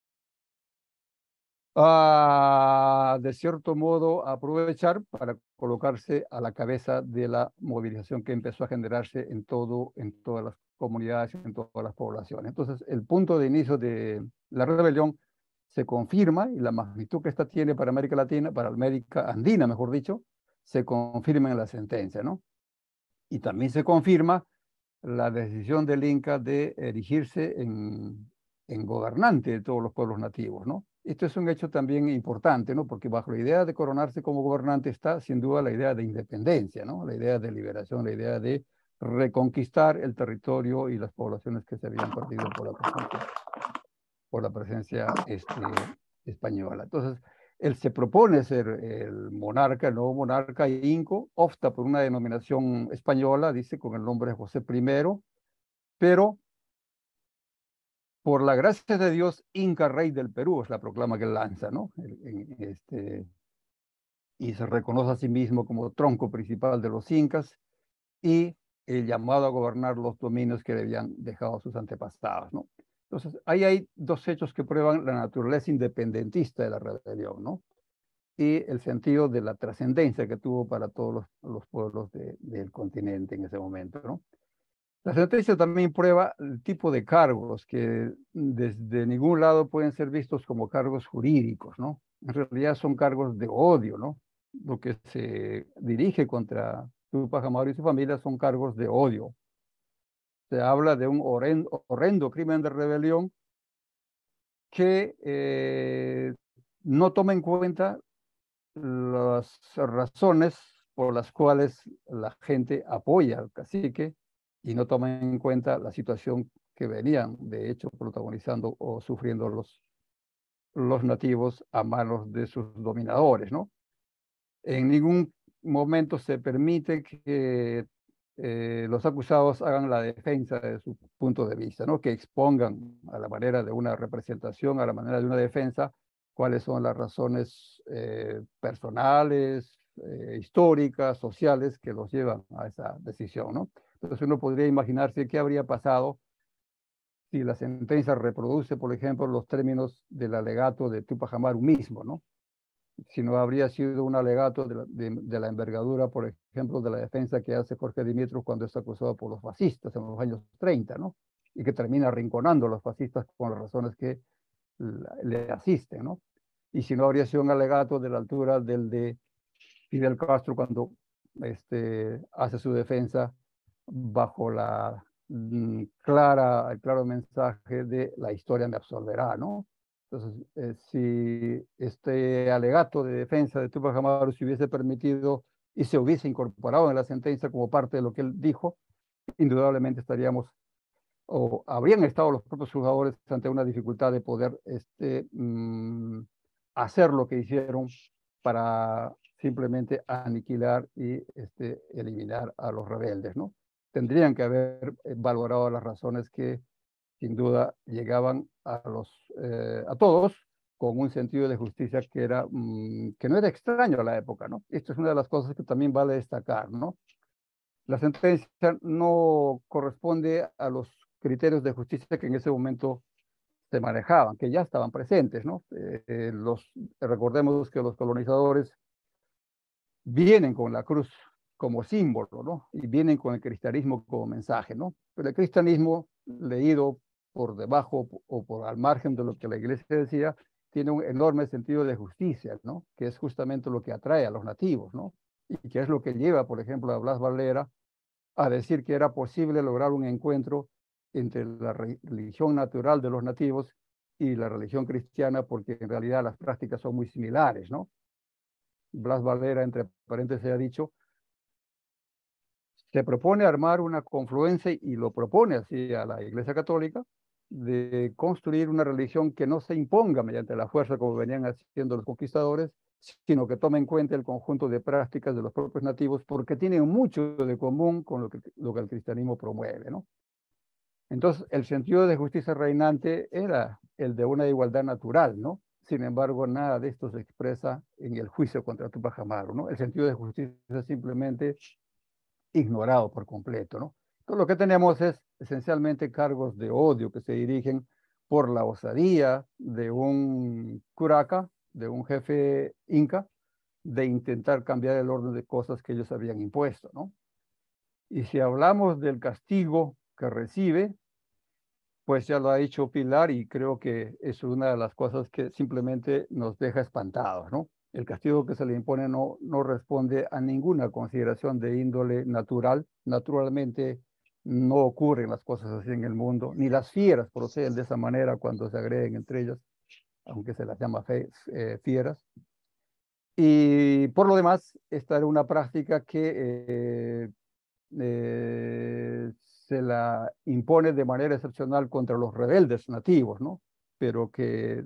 a de cierto modo, aprovechar para colocarse a la cabeza de la movilización que empezó a generarse en, todo, en todas las comunidades, en todas las poblaciones. Entonces, el punto de inicio de la rebelión se confirma y la magnitud que esta tiene para América Latina, para América Andina, mejor dicho, se confirma en la sentencia, ¿no? Y también se confirma la decisión del Inca de erigirse en, en gobernante de todos los pueblos nativos, ¿no? Esto es un hecho también importante, ¿no? Porque bajo la idea de coronarse como gobernante está sin duda la idea de independencia, ¿no? La idea de liberación, la idea de reconquistar el territorio y las poblaciones que se habían perdido por la presencia, por la presencia este, española. Entonces, él se propone ser el monarca, el nuevo monarca inco, opta por una denominación española, dice con el nombre de José primero, pero por la gracia de Dios, Inca Rey del Perú, es la proclama que él lanza, ¿no? En, en este, y se reconoce a sí mismo como tronco principal de los incas y el llamado a gobernar los dominios que le habían dejado sus antepasados, ¿no? Entonces, ahí hay dos hechos que prueban la naturaleza independentista de la rebelión, ¿no? Y el sentido de la trascendencia que tuvo para todos los, los pueblos de, del continente en ese momento, ¿no? La sentencia también prueba el tipo de cargos que desde ningún lado pueden ser vistos como cargos jurídicos, ¿no? En realidad son cargos de odio, ¿no? Lo que se dirige contra Tupac Amaru y su familia son cargos de odio. Se habla de un horrendo, horrendo crimen de rebelión que eh, no toma en cuenta las razones por las cuales la gente apoya al cacique y no toma en cuenta la situación que venían, de hecho, protagonizando o sufriendo los, los nativos a manos de sus dominadores, ¿no? En ningún momento se permite que eh, los acusados hagan la defensa de su punto de vista, ¿no? Que expongan a la manera de una representación, a la manera de una defensa, cuáles son las razones eh, personales, eh, históricas, sociales que los llevan a esa decisión, ¿no? Entonces uno podría imaginarse qué habría pasado si la sentencia reproduce, por ejemplo, los términos del alegato de Túpac Amaru mismo, ¿no? Si no habría sido un alegato de la, de, de la envergadura, por ejemplo, de la defensa que hace Jorge Dimitrov cuando es acusado por los fascistas en los años treinta, ¿no? Y que termina arrinconando a los fascistas con las razones que le asisten, ¿no? Y si no habría sido un alegato de la altura del de Fidel Castro cuando este, hace su defensa bajo la mm, clara, el claro mensaje de la historia me absolverá, ¿no? Entonces, eh, si este alegato de defensa de Túpac Amaru se hubiese permitido y se hubiese incorporado en la sentencia como parte de lo que él dijo, indudablemente estaríamos o habrían estado los propios jugadores ante una dificultad de poder este, mmm, hacer lo que hicieron para simplemente aniquilar y este, eliminar a los rebeldes, ¿no? Tendrían que haber valorado las razones que sin duda llegaban a, los, eh, a todos con un sentido de justicia que, era, mmm, que no era extraño a la época, ¿no? Esto es una de las cosas que también vale destacar, ¿no? La sentencia no corresponde a los criterios de justicia que en ese momento se manejaban, que ya estaban presentes, ¿no? Eh, los, recordemos que los colonizadores vienen con la cruz como símbolo, ¿no? Y vienen con el cristianismo como mensaje, ¿no? Pero el cristianismo, leído por debajo o por al margen de lo que la iglesia decía, tiene un enorme sentido de justicia, ¿no? Que es justamente lo que atrae a los nativos, ¿no? Y que es lo que lleva, por ejemplo, a Blas Valera a decir que era posible lograr un encuentro entre la religión natural de los nativos y la religión cristiana, porque en realidad las prácticas son muy similares, ¿no? Blas Valera, entre paréntesis, ha dicho, se propone armar una confluencia, y lo propone así a la Iglesia Católica, de construir una religión que no se imponga mediante la fuerza como venían haciendo los conquistadores, sino que tome en cuenta el conjunto de prácticas de los propios nativos, porque tienen mucho de común con lo que, lo que el cristianismo promueve, ¿no? Entonces, el sentido de justicia reinante era el de una igualdad natural, ¿no? Sin embargo, nada de esto se expresa en el juicio contra Túpac Amaru, ¿no? El sentido de justicia es simplemente ignorado por completo, ¿no? Entonces, lo que tenemos es esencialmente cargos de odio que se dirigen por la osadía de un curaca, de un jefe inca, de intentar cambiar el orden de cosas que ellos habían impuesto, ¿no? Y si hablamos del castigo que recibe, pues ya lo ha dicho Pilar y creo que es una de las cosas que simplemente nos deja espantados, ¿no? El castigo que se le impone no, no responde a ninguna consideración de índole natural. Naturalmente no ocurren las cosas así en el mundo, ni las fieras proceden de esa manera cuando se agreden entre ellas, aunque se las llama fe, eh, fieras. Y por lo demás, esta era una práctica que eh, eh, se la impone de manera excepcional contra los rebeldes nativos, ¿no? Pero que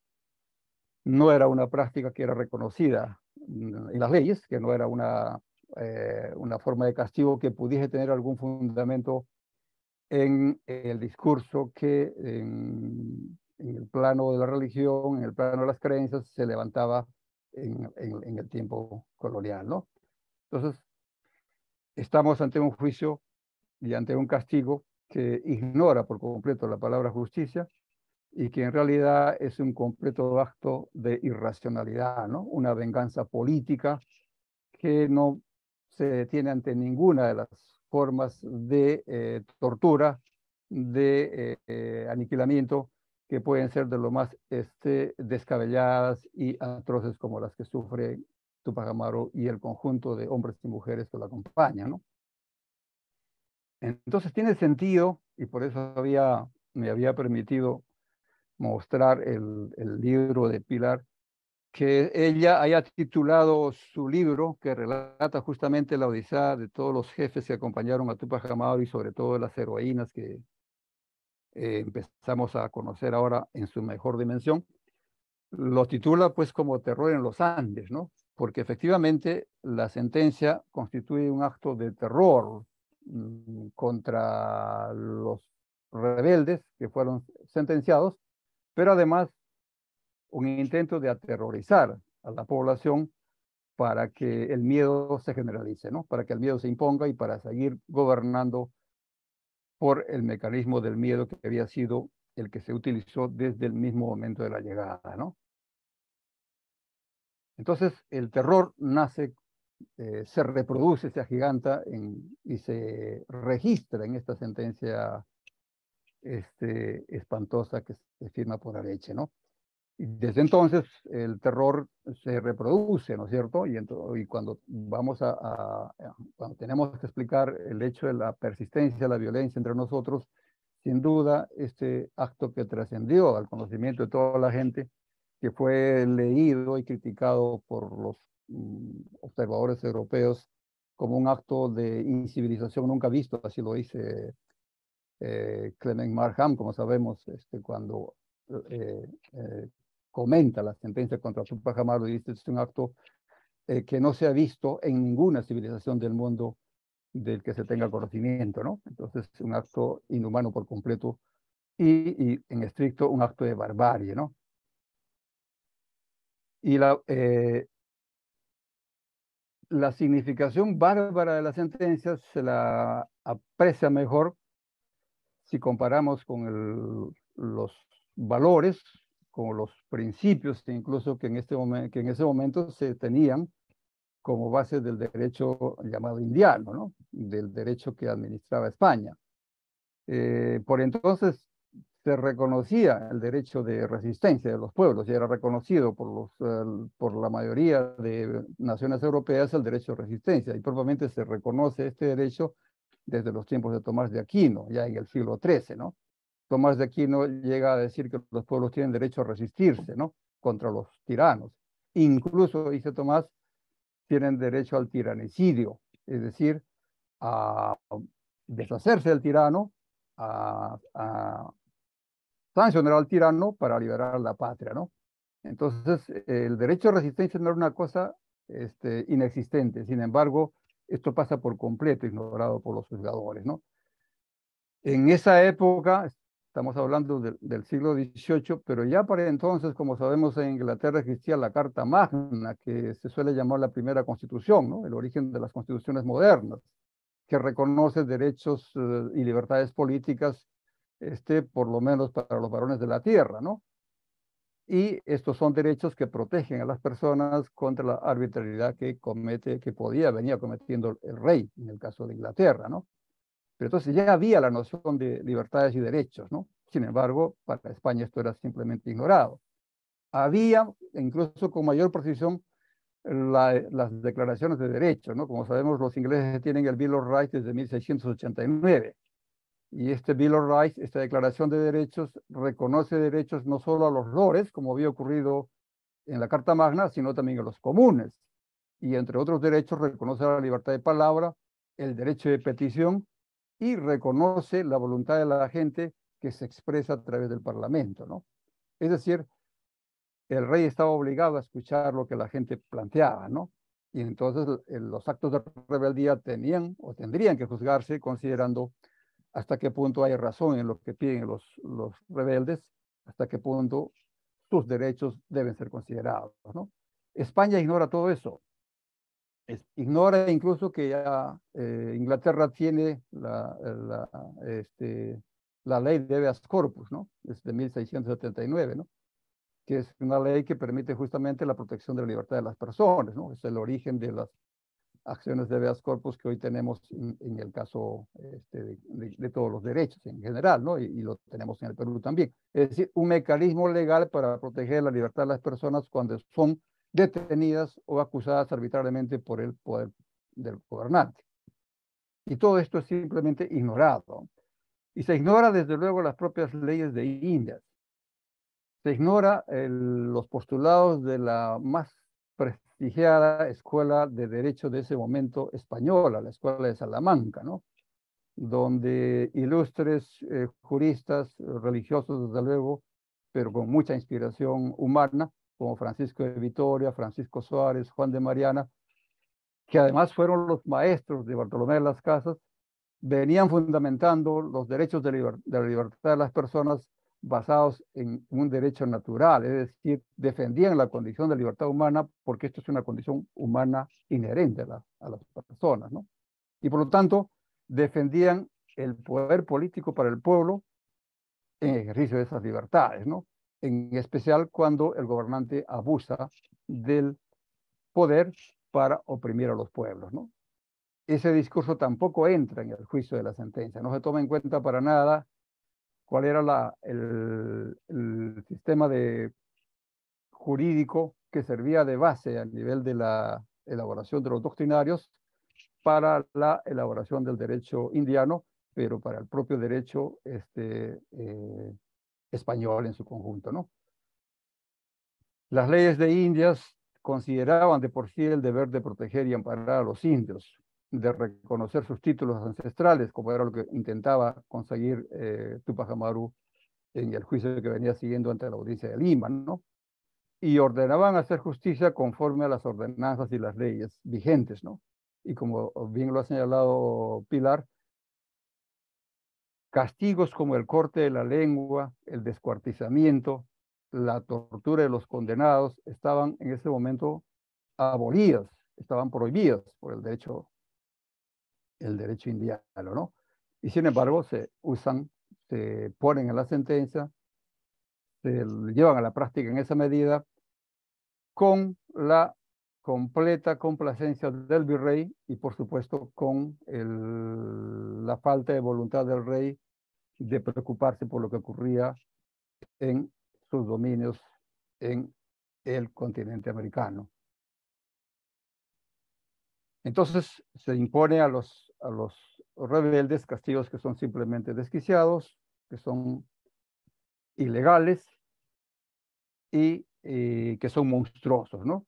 no era una práctica que era reconocida en las leyes, que no era una, eh, una forma de castigo que pudiese tener algún fundamento en el discurso que en, en el plano de la religión, en el plano de las creencias, se levantaba en, en, en el tiempo colonial, ¿no? Entonces, estamos ante un juicio y ante un castigo que ignora por completo la palabra justicia y que en realidad es un completo acto de irracionalidad, ¿no? Una venganza política que no se detiene ante ninguna de las formas de eh, tortura, de eh, aniquilamiento, que pueden ser de lo más este, descabelladas y atroces como las que sufre Túpac Amaru y el conjunto de hombres y mujeres que lo acompañan, ¿no? Entonces tiene sentido, y por eso había, me había permitido mostrar el, el libro de Pilar, que ella haya titulado su libro, que relata justamente la odisea de todos los jefes que acompañaron a Túpac Amaru y sobre todo las heroínas que eh, empezamos a conocer ahora en su mejor dimensión. Lo titula pues como Terror en los Andes, ¿no? Porque efectivamente la sentencia constituye un acto de terror mm, contra los rebeldes que fueron sentenciados, pero además un intento de aterrorizar a la población para que el miedo se generalice, ¿no? Para que el miedo se imponga y para seguir gobernando por el mecanismo del miedo que había sido el que se utilizó desde el mismo momento de la llegada, ¿no? Entonces, el terror nace, eh, se reproduce, se agiganta en, y se registra en esta sentencia este, espantosa que se firma por Areche, ¿no? Y desde entonces el terror se reproduce, ¿no es cierto? Y, ento- y cuando vamos a, a- a- cuando tenemos que explicar el hecho de la persistencia de la violencia entre nosotros, sin duda este acto que trascendió al conocimiento de toda la gente, que fue leído y criticado por los mm, observadores europeos como un acto de incivilización nunca visto, así lo dice eh, Clement Markham, como sabemos, este, cuando eh, eh, comenta la sentencia contra Tupac Amaru, dice es un acto eh, que no se ha visto en ninguna civilización del mundo del que se tenga conocimiento, ¿no? Entonces, un acto inhumano por completo y, y en estricto un acto de barbarie, ¿no? Y la, eh, la significación bárbara de la sentencia se la aprecia mejor si comparamos con el, los valores, con los principios incluso que en, este momento, que en ese momento se tenían como base del derecho llamado indiano, ¿no? Del derecho que administraba España. Eh, por entonces se reconocía el derecho de resistencia de los pueblos y era reconocido por, los, uh, por la mayoría de naciones europeas el derecho de resistencia y propiamente se reconoce este derecho desde los tiempos de Tomás de Aquino, ya en el siglo trece, ¿no? Tomás de Aquino llega a decir que los pueblos tienen derecho a resistirse, ¿no? Contra los tiranos. Incluso, dice Tomás, tienen derecho al tiranicidio, es decir, a deshacerse del tirano, a, a sancionar al tirano para liberar a la patria, ¿no? Entonces, el derecho a resistencia no era una cosa este, inexistente, sin embargo, esto pasa por completo ignorado por los juzgadores, ¿no? En esa época, estamos hablando de, del siglo dieciocho, pero ya para entonces, como sabemos, en Inglaterra existía la Carta Magna, que se suele llamar la primera constitución, ¿no? El origen de las constituciones modernas, que reconoce derechos eh, y libertades políticas, este, por lo menos para los varones de la tierra, ¿no? Y estos son derechos que protegen a las personas contra la arbitrariedad que comete, que podía venir cometiendo el rey, en el caso de Inglaterra, ¿no? Pero entonces ya había la noción de libertades y derechos, ¿no? Sin embargo, para España esto era simplemente ignorado. Había, incluso con mayor precisión, la, las declaraciones de derechos, ¿no? Como sabemos, los ingleses tienen el Bill of Rights desde mil seiscientos ochenta y nueve. Y este Bill of Rights, esta declaración de derechos, reconoce derechos no solo a los lores, como había ocurrido en la Carta Magna, sino también a los comunes. Y entre otros derechos reconoce la libertad de palabra, el derecho de petición y reconoce la voluntad de la gente que se expresa a través del Parlamento, ¿no? Es decir, el rey estaba obligado a escuchar lo que la gente planteaba, ¿no? Y entonces los actos de rebeldía tenían o tendrían que juzgarse considerando hasta qué punto hay razón en lo que piden los, los rebeldes, hasta qué punto sus derechos deben ser considerados, ¿no? España ignora todo eso. Es, ignora incluso que ya eh, Inglaterra tiene la, la, este, la ley de habeas corpus, ¿no? Desde mil seiscientos setenta y nueve, ¿no? Que es una ley que permite justamente la protección de la libertad de las personas, ¿no? Es el origen de las acciones de habeas corpus que hoy tenemos en, en el caso este, de, de, de, todos los derechos en general, ¿no? Y, y lo tenemos en el Perú también. Es decir, un mecanismo legal para proteger la libertad de las personas cuando son detenidas o acusadas arbitrariamente por el poder del gobernante. Y todo esto es simplemente ignorado. Y se ignora desde luego las propias leyes de Indias. Se ignora el, los postulados de la más prestigiada escuela de derecho de ese momento española, la escuela de Salamanca, ¿no? Donde ilustres eh, juristas religiosos, desde luego, pero con mucha inspiración humana, como Francisco de Vitoria, Francisco Suárez, Juan de Mariana, que además fueron los maestros de Bartolomé de las Casas, venían fundamentando los derechos de, liber de la libertad de las personas basados en un derecho natural, es decir, defendían la condición de libertad humana porque esto es una condición humana inherente a, la, a las personas, ¿no? Y por lo tanto, defendían el poder político para el pueblo en ejercicio de esas libertades, ¿no? En especial cuando el gobernante abusa del poder para oprimir a los pueblos, ¿no? Ese discurso tampoco entra en el juicio de la sentencia, no se toma en cuenta para nada cuál era la, el, el sistema de, jurídico que servía de base a nivel de la elaboración de los doctrinarios para la elaboración del derecho indiano, pero para el propio derecho este, eh, español en su conjunto, ¿no? Las leyes de Indias consideraban de por sí el deber de proteger y amparar a los indios, de reconocer sus títulos ancestrales, como era lo que intentaba conseguir eh, Túpac Amaru en el juicio que venía siguiendo ante la audiencia de Lima, ¿no? Y ordenaban hacer justicia conforme a las ordenanzas y las leyes vigentes, ¿no? Y como bien lo ha señalado Pilar, castigos como el corte de la lengua, el descuartizamiento, la tortura de los condenados estaban en ese momento abolidos, estaban prohibidos por el derecho, el derecho indiano, ¿no? Y sin embargo se usan, se ponen en la sentencia, se llevan a la práctica en esa medida con la completa complacencia del virrey y por supuesto con el, la falta de voluntad del rey de preocuparse por lo que ocurría en sus dominios en el continente americano. Entonces se impone a los, a los rebeldes castigos que son simplemente desquiciados, que son ilegales y eh, que son monstruosos, ¿no?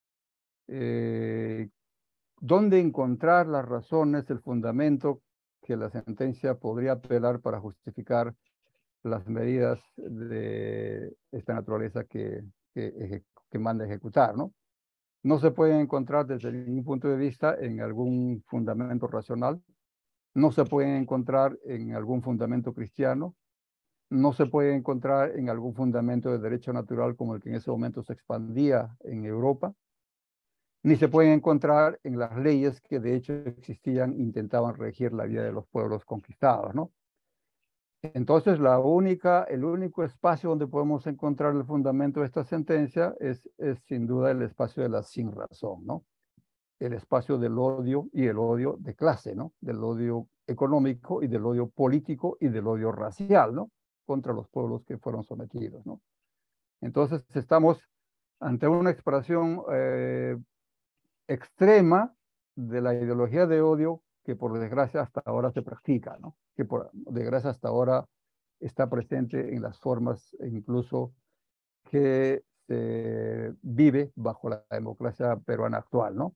Eh, ¿Dónde encontrar las razones, el fundamento que la sentencia podría apelar para justificar las medidas de esta naturaleza que, que, que manda ejecutar, ¿no? No se pueden encontrar desde ningún punto de vista en algún fundamento racional, no se pueden encontrar en algún fundamento cristiano, no se puede encontrar en algún fundamento de derecho natural como el que en ese momento se expandía en Europa, ni se pueden encontrar en las leyes que de hecho existían, intentaban regir la vida de los pueblos conquistados, ¿no? Entonces, la única, el único espacio donde podemos encontrar el fundamento de esta sentencia es, es sin duda el espacio de la sinrazón, ¿no? El espacio del odio y el odio de clase, ¿no? Del odio económico y del odio político y del odio racial, ¿no? Contra los pueblos que fueron sometidos, ¿no? Entonces, estamos ante una expresión eh, extrema de la ideología de odio que por desgracia hasta ahora se practica, ¿no? Que por desgracia hasta ahora está presente en las formas incluso que se vive bajo la democracia peruana actual, ¿no?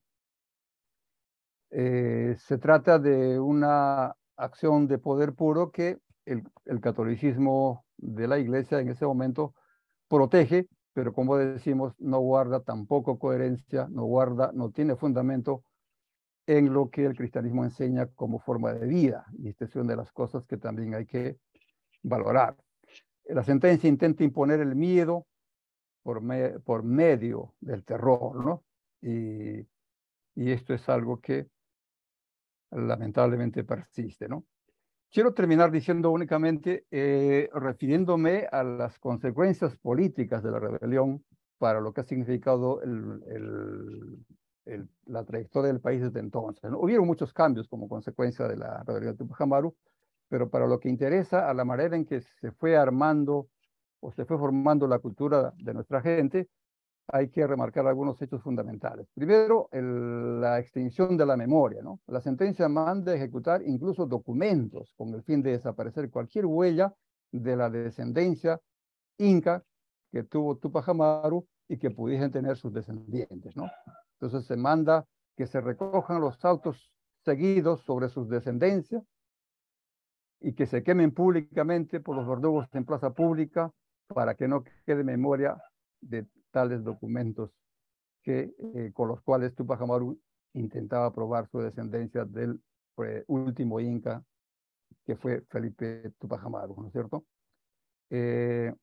Eh, se trata de una acción de poder puro que el, el catolicismo de la iglesia en ese momento protege, pero como decimos, no guarda tampoco coherencia, no guarda, no tiene fundamento en lo que el cristianismo enseña como forma de vida. Y esta es una de las cosas que también hay que valorar. La sentencia intenta imponer el miedo por, me, por medio del terror, ¿no? Y, y esto es algo que lamentablemente persiste, ¿no? Quiero terminar diciendo únicamente, eh, refiriéndome a las consecuencias políticas de la rebelión para lo que ha significado el, el, el, la trayectoria del país desde entonces, ¿no? Hubieron muchos cambios como consecuencia de la rebelión de Túpac Amaru, pero para lo que interesa a la manera en que se fue armando o se fue formando la cultura de nuestra gente, hay que remarcar algunos hechos fundamentales. Primero, el, la extinción de la memoria, ¿no? La sentencia manda a ejecutar incluso documentos con el fin de desaparecer cualquier huella de la descendencia inca que tuvo Túpac Amaru y que pudiesen tener sus descendientes, ¿no? Entonces se manda que se recojan los autos seguidos sobre sus descendencias y que se quemen públicamente por los verdugos en plaza pública para que no quede memoria de tales documentos que, eh, con los cuales Túpac Amaru intentaba probar su descendencia del pues, último inca, que fue Felipe Túpac Amaru, ¿no es cierto? Eh,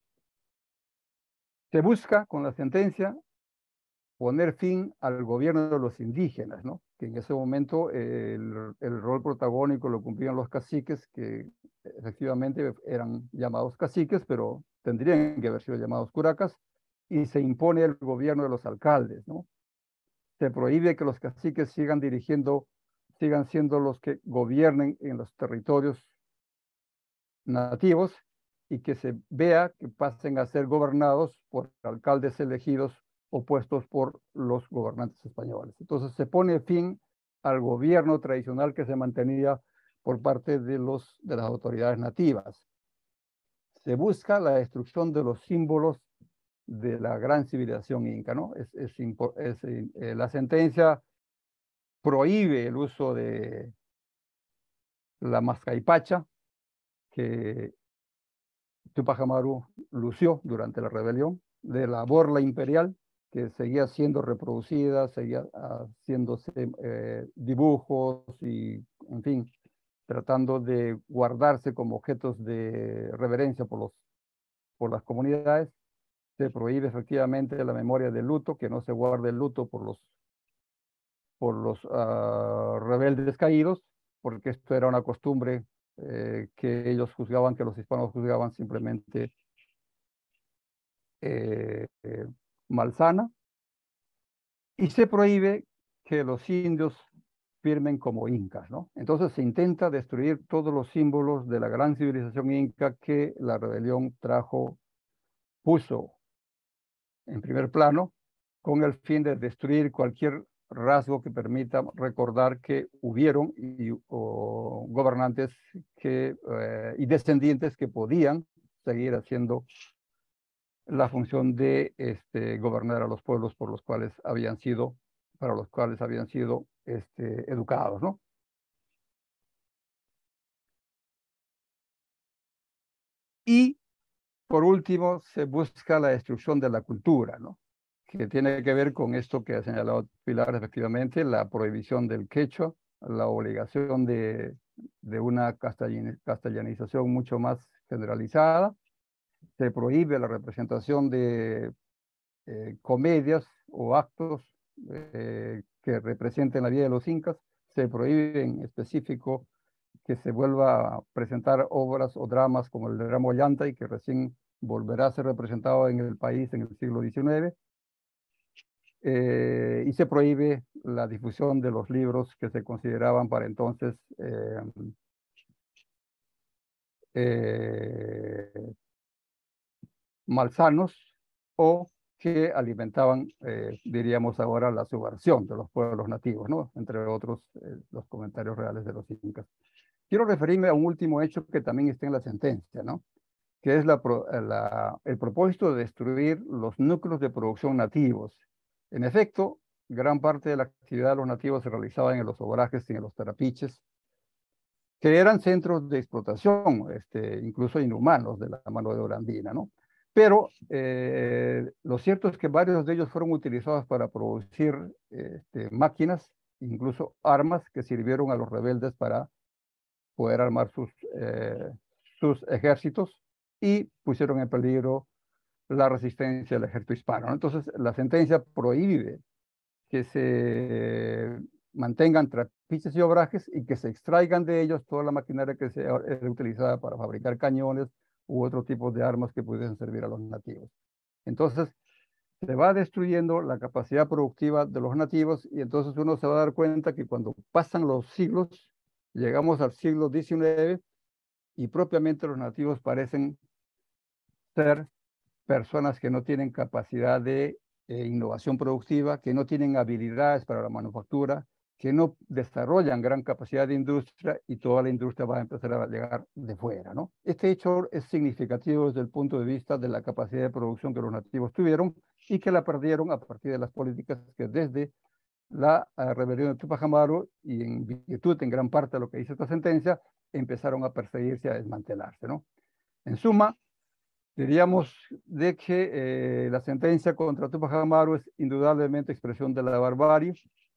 se busca con la sentencia poner fin al gobierno de los indígenas, ¿no? Que en ese momento eh, el, el rol protagónico lo cumplían los caciques, que efectivamente eran llamados caciques, pero tendrían que haber sido llamados curacas, y se impone el gobierno de los alcaldes, ¿no? Se prohíbe que los caciques sigan dirigiendo, sigan siendo los que gobiernen en los territorios nativos, y que se vea que pasen a ser gobernados por alcaldes elegidos opuestos por los gobernantes españoles. Entonces se pone fin al gobierno tradicional que se mantenía por parte de, los, de las autoridades nativas. Se busca la destrucción de los símbolos de la gran civilización inca, ¿no? Es, es, es, eh, la sentencia prohíbe el uso de la mascaipacha, que Túpac Amaru lució durante la rebelión, de la borla imperial, que seguía siendo reproducida, seguía haciéndose eh, dibujos y, en fin, tratando de guardarse como objetos de reverencia por, los, por las comunidades. Se prohíbe efectivamente la memoria del luto, que no se guarde el luto por los, por los uh, rebeldes caídos, porque esto era una costumbre eh, que ellos juzgaban, que los hispanos juzgaban simplemente eh, eh, malsana. Y se prohíbe que los indios firmen como incas, ¿no? Entonces se intenta destruir todos los símbolos de la gran civilización inca que la rebelión trajo, puso en primer plano, con el fin de destruir cualquier rasgo que permita recordar que hubieron y, o, gobernantes que, eh, y descendientes que podían seguir haciendo la función de este, gobernar a los pueblos por los cuales habían sido, para los cuales habían sido este, educados, ¿no? Y por último, se busca la destrucción de la cultura, ¿no? Que tiene que ver con esto que ha señalado Pilar, efectivamente, la prohibición del quechua, la obligación de, de una castellanización mucho más generalizada. Se prohíbe la representación de eh, comedias o actos eh, que representen la vida de los incas. Se prohíbe en específico que se vuelva a presentar obras o dramas como el drama Ollantay, que recién volverá a ser representado en el país en el siglo diecinueve. Eh, y se prohíbe la difusión de los libros que se consideraban para entonces eh, eh, malsanos o que alimentaban, eh, diríamos ahora, la subversión de los pueblos nativos, ¿no? Entre otros, eh, los comentarios reales de los incas. Quiero referirme a un último hecho que también está en la sentencia, ¿no? Que es la, la, el propósito de destruir los núcleos de producción nativos. En efecto, gran parte de la actividad de los nativos se realizaba en los obrajes y en los tarapiches, que eran centros de explotación, este, incluso inhumanos, de la mano de obra andina, ¿no? Pero eh, lo cierto es que varios de ellos fueron utilizados para producir este, máquinas, incluso armas que sirvieron a los rebeldes para poder armar sus, eh, sus ejércitos, y pusieron en peligro la resistencia del ejército hispano, ¿no? Entonces, la sentencia prohíbe que se mantengan trapiches y obrajes y que se extraigan de ellos toda la maquinaria que se era utilizada para fabricar cañones u otro tipo de armas que pudiesen servir a los nativos. Entonces, se va destruyendo la capacidad productiva de los nativos, y entonces uno se va a dar cuenta que cuando pasan los siglos, llegamos al siglo diecinueve, y propiamente los nativos parecen ser personas que no tienen capacidad de eh, innovación productiva, que no tienen habilidades para la manufactura, que no desarrollan gran capacidad de industria, y toda la industria va a empezar a llegar de fuera, ¿no? Este hecho es significativo desde el punto de vista de la capacidad de producción que los nativos tuvieron y que la perdieron a partir de las políticas que desde la uh, rebelión de Túpac Amaru, y en virtud en gran parte de lo que dice esta sentencia, empezaron a perseguirse y a desmantelarse, ¿no? En suma, diríamos de que eh, la sentencia contra Túpac Amaru es indudablemente expresión de la barbarie,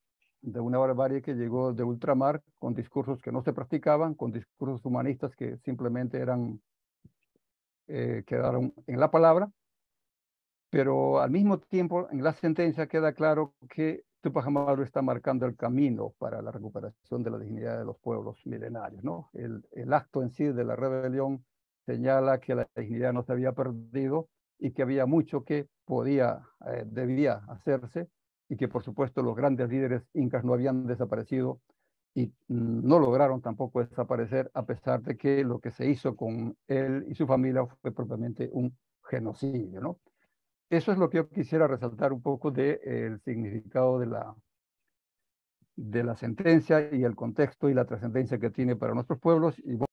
de una barbarie que llegó de ultramar con discursos que no se practicaban, con discursos humanistas que simplemente eran, eh, quedaron en la palabra, pero al mismo tiempo en la sentencia queda claro que Túpac Amaru está marcando el camino para la recuperación de la dignidad de los pueblos milenarios, ¿no? El, el acto en sí de la rebelión señala que la dignidad no se había perdido y que había mucho que podía, eh, debía hacerse, y que por supuesto los grandes líderes incas no habían desaparecido y mm, no lograron tampoco desaparecer, a pesar de que lo que se hizo con él y su familia fue propiamente un genocidio, ¿no? Eso es lo que yo quisiera resaltar un poco del de, eh, significado de la, de la sentencia y el contexto y la trascendencia que tiene para nuestros pueblos. Y